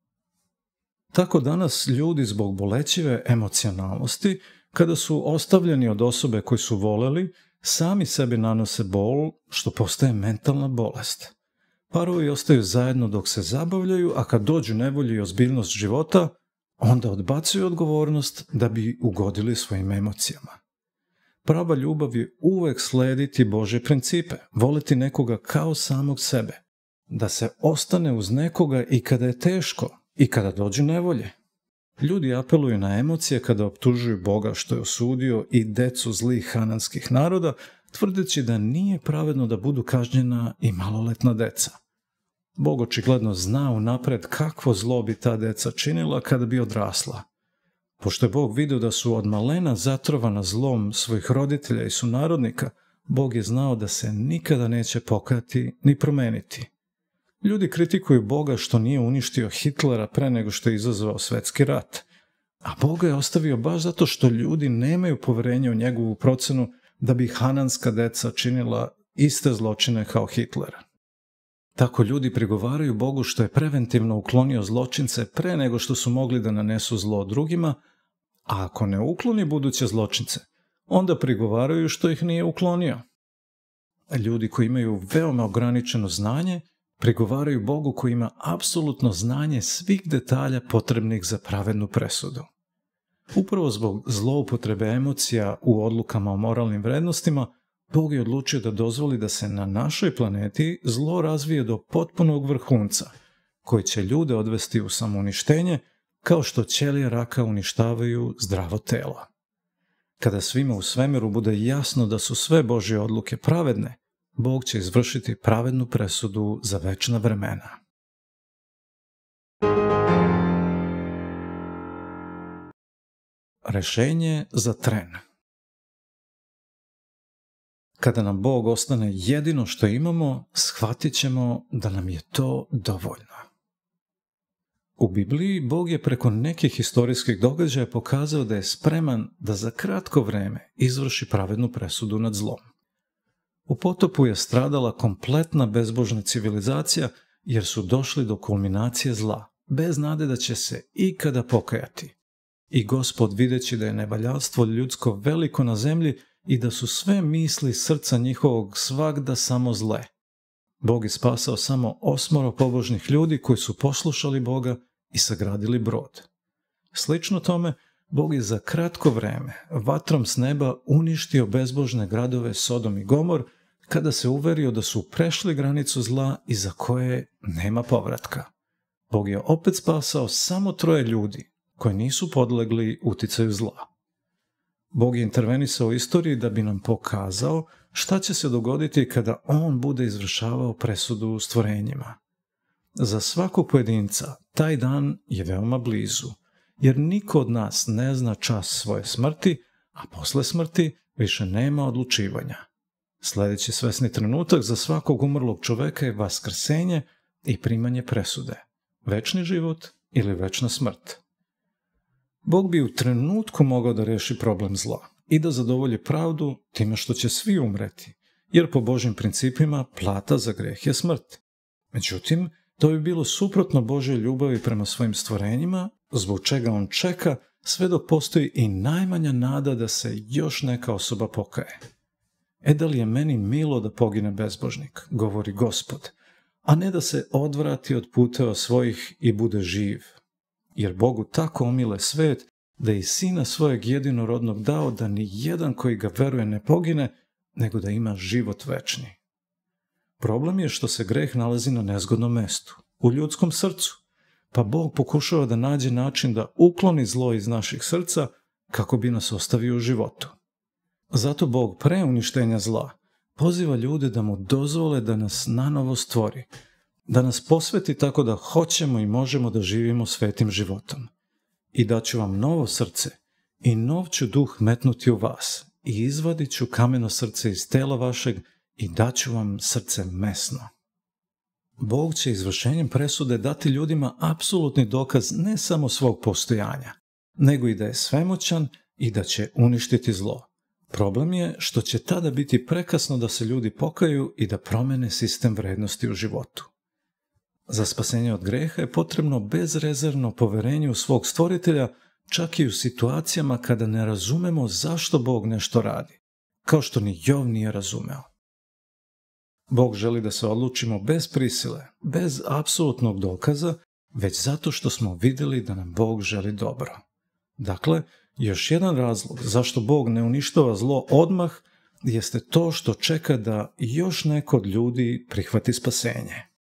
Tako danas ljudi zbog bolećive emocionalnosti, kada su ostavljeni od osobe koju su voleli, sami sebi nanose bol, što postaje mentalna bolest. Parovi ostaju zajedno dok se zabavljaju, a kad dođu nevolje i ozbiljnost života, onda odbacuju odgovornost da bi ugodili svojim emocijama. Prava ljubav je uvek slediti Božje principe, voliti nekoga kao samog sebe, da se ostane uz nekoga i kada je teško, i kada dođu nevolje. Ljudi apeluju na emocije kada optužuju Boga što je osudio i decu zlih hananskih naroda, tvrdeći da nije pravedno da budu kažnjena i maloletna deca. Bog očigledno zna unapred kakvo zlo bi ta deca činila kada bi odrasla. Pošto je Bog vidio da su od malena zatrovana zlom svojih roditelja i sunarodnika, Bog je znao da se nikada neće pokajati ni promeniti. Ljudi kritikuju Boga što nije uništio Hitlera pre nego što je izazvao svetski rat. A Boga je ostavio baš zato što ljudi nemaju poverenja u njegovu procenu da bi hananska deca činila iste zločine kao Hitler. Tako ljudi prigovaraju Bogu što je preventivno uklonio zločince pre nego što su mogli da nanesu zlo drugima, a ako ne ukloni buduće zločince, onda prigovaraju što ih nije uklonio. Ljudi koji imaju veoma ograničeno znanje prigovaraju Bogu koji ima apsolutno znanje svih detalja potrebnih za pravednu presudu. Upravo zbog zloupotrebe emocija u odlukama o moralnim vrednostima, Bog je odlučio da dozvoli da se na našoj planeti zlo razvije do potpunog vrhunca, koji će ljude odvesti u samouništenje, kao što ćelije raka uništavaju zdravo telo. Kada svima u svemiru bude jasno da su sve Božje odluke pravedne, Bog će izvršiti pravednu presudu za večna vremena. Rešenje za tren. Kada nam Bog ostane jedino što imamo, shvatit ćemo da nam je to dovoljno. U Bibliji Bog je preko nekih historijskih događaja pokazao da je spreman da za kratko vreme izvrši pravednu presudu nad zlom. U potopu je stradala kompletna bezbožna civilizacija jer su došli do kulminacije zla, bez nade da će se ikada pokajati. I Gospod, videći da je nevaljalstvo ljudsko veliko na zemlji i da su sve misli srca njihovog svagda samo zle, Bog je spasao samo osmoro pobožnih ljudi koji su poslušali Boga i sagradili brod. Slično tome, Bog je za kratko vreme vatrom s neba uništio bezbožne gradove Sodom i Gomor kada se uverio da su prešli granicu zla iza koje nema povratka. Bog je opet spasao samo troje ljudi koji nisu podlegli uticaju zla. Bog je intervenisao u istoriji da bi nam pokazao šta će se dogoditi kada On bude izvršavao presudu stvorenjima. Za svakog pojedinca taj dan je veoma blizu, jer niko od nas ne zna čas svoje smrti, a posle smrti više nema odlučivanja. Sljedeći svesni trenutak za svakog umrlog čoveka je vaskrsenje i primanje presude, večni život ili večna smrt. Bog bi u trenutku mogao da reši problem zla i da zadovolji pravdu time što će svi umreti, jer po Božjim principima plata za greh je smrt. Međutim, to bi bilo suprotno Božjoj ljubavi prema svojim stvorenjima, zbog čega On čeka sve dok postoji i najmanja nada da se još neka osoba pokaje. E da li je meni milo da pogine bezbožnik, govori Gospod, a ne da se odvrati od puteva svojih i bude živ. Jer Bogu tako omile svet da je i Sina svojeg jedinorodnog dao da ni jedan koji ga veruje ne pogine, nego da ima život večni. Problem je što se greh nalazi na nezgodnom mestu, u ljudskom srcu, pa Bog pokušava da nađe način da ukloni zlo iz naših srca kako bi nas ostavio u životu. Zato Bog pre uništenja zla poziva ljude da mu dozvole da nas nanovo stvori, da nas posveti tako da hoćemo i možemo da živimo svetim životom. I daću vam novo srce i nov ću duh metnuti u vas i izvadit ću kameno srce iz tela vašeg i daću vam srce mesno. Bog će izvršenjem presude dati ljudima apsolutni dokaz ne samo svog postojanja, nego i da je svemoćan i da će uništiti zlo. Problem je što će tada biti prekasno da se ljudi pokaju i da promene sistem vrednosti u životu. Za spasenje od greha je potrebno bezrezervno poverenje u svog stvoritelja, čak i u situacijama kada ne razumemo zašto Bog nešto radi, kao što ni Jov nije razumeo. Bog želi da se odlučimo bez prisile, bez apsolutnog dokaza, već zato što smo vidjeli da nam Bog želi dobro. Dakle, još jedan razlog zašto Bog ne uništava zlo odmah jeste to što čeka da još neko od ljudi prihvati spasenje.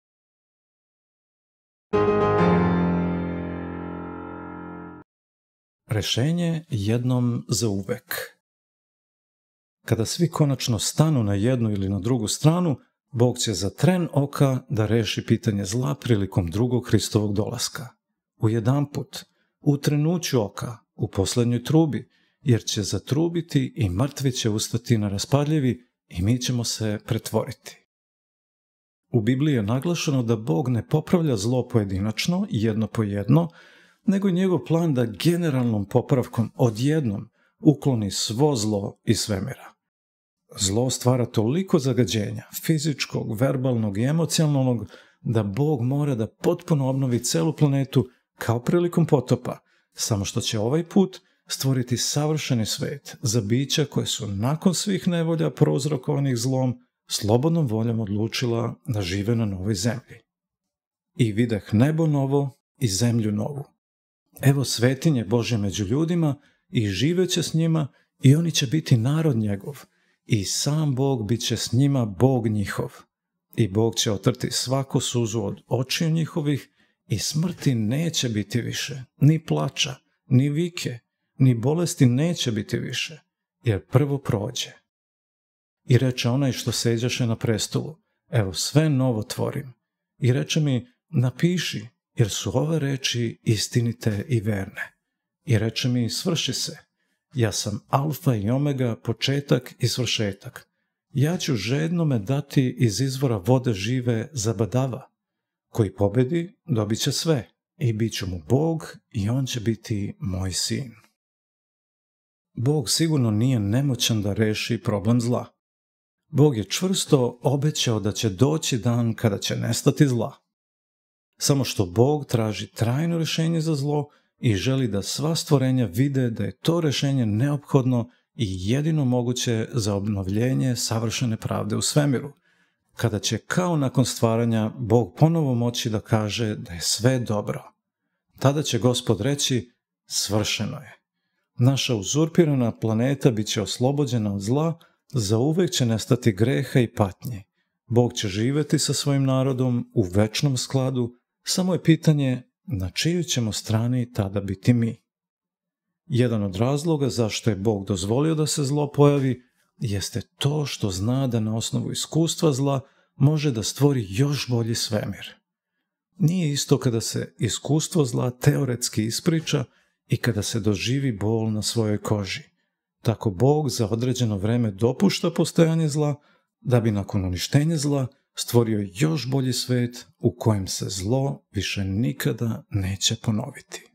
Rešenje jednom za uvek. Kada svi konačno stanu na jednu ili na drugu stranu, Bog će za tren oka da reši pitanje zla prilikom drugog Hristovog dolaska. Ujedanput, u trenuću oka, u poslednjoj trubi, jer će zatrubiti i mrtvi će ustati na raspadljivi i mi ćemo se pretvoriti. U Bibliji je naglašeno da Bog ne popravlja zlo pojedinačno, jedno po jedno, nego je njegov plan da generalnom popravkom odjednom ukloni svo zlo iz svemira. Zlo stvara toliko zagađenja, fizičkog, verbalnog i emocionalnog, da Bog mora da potpuno obnovi celu planetu kao prilikom potopa, samo što će ovaj put stvoriti savršeni svet za bića koje su nakon svih nevolja prouzrokovanih zlom slobodnom voljom odlučila da žive na novoj zemlji. I videh nebo novo i zemlju novu. Evo svetinje Božje među ljudima i živeće s njima i oni će biti narod njegov i sam Bog bit će s njima Bog njihov. I Bog će otrti svaku suzu od očiju njihovih i smrti neće biti više, ni plača, ni vike, ni bolesti neće biti više, jer prvo prođe. I reče onaj što seđaše na prestolu, evo sve novo tvorim. I reče mi, napiši, jer su ove reči istinite i verne. I reče mi, svrši se, ja sam alfa i omega, početak i svršetak. Ja ću žednome dati iz izvora vode žive zabadava. Koji pobedi, dobit će sve, i bit ću mu Bog, i on će biti moj sin. Bog sigurno nije nemoćan da reši problem zla. Bog je čvrsto obećao da će doći dan kada će nestati zla. Samo što Bog traži trajno rješenje za zlo i želi da sva stvorenja vide da je to rješenje neophodno i jedino moguće za obnovljenje savršene pravde u svemiru, kada će kao nakon stvaranja Bog ponovo moći da kaže da je sve dobro. Tada će Gospod reći, svršeno je. Naša uzurpirana planeta bit će oslobođena od zla, zauvek će nestati greha i patnje. Bog će živjeti sa svojim narodom u večnom skladu, samo je pitanje na čiju ćemo strani tada biti mi. Jedan od razloga zašto je Bog dozvolio da se zlo pojavi jeste to što zna da na osnovu iskustva zla može da stvori još bolji svemir. Nije isto kada se iskustvo zla teoretski ispriča i kada se doživi bol na svojoj koži. Tako Bog za određeno vreme dopušta postojanje zla, da bi nakon uništenja zla stvorio još bolji svet u kojem se zlo više nikada neće ponoviti.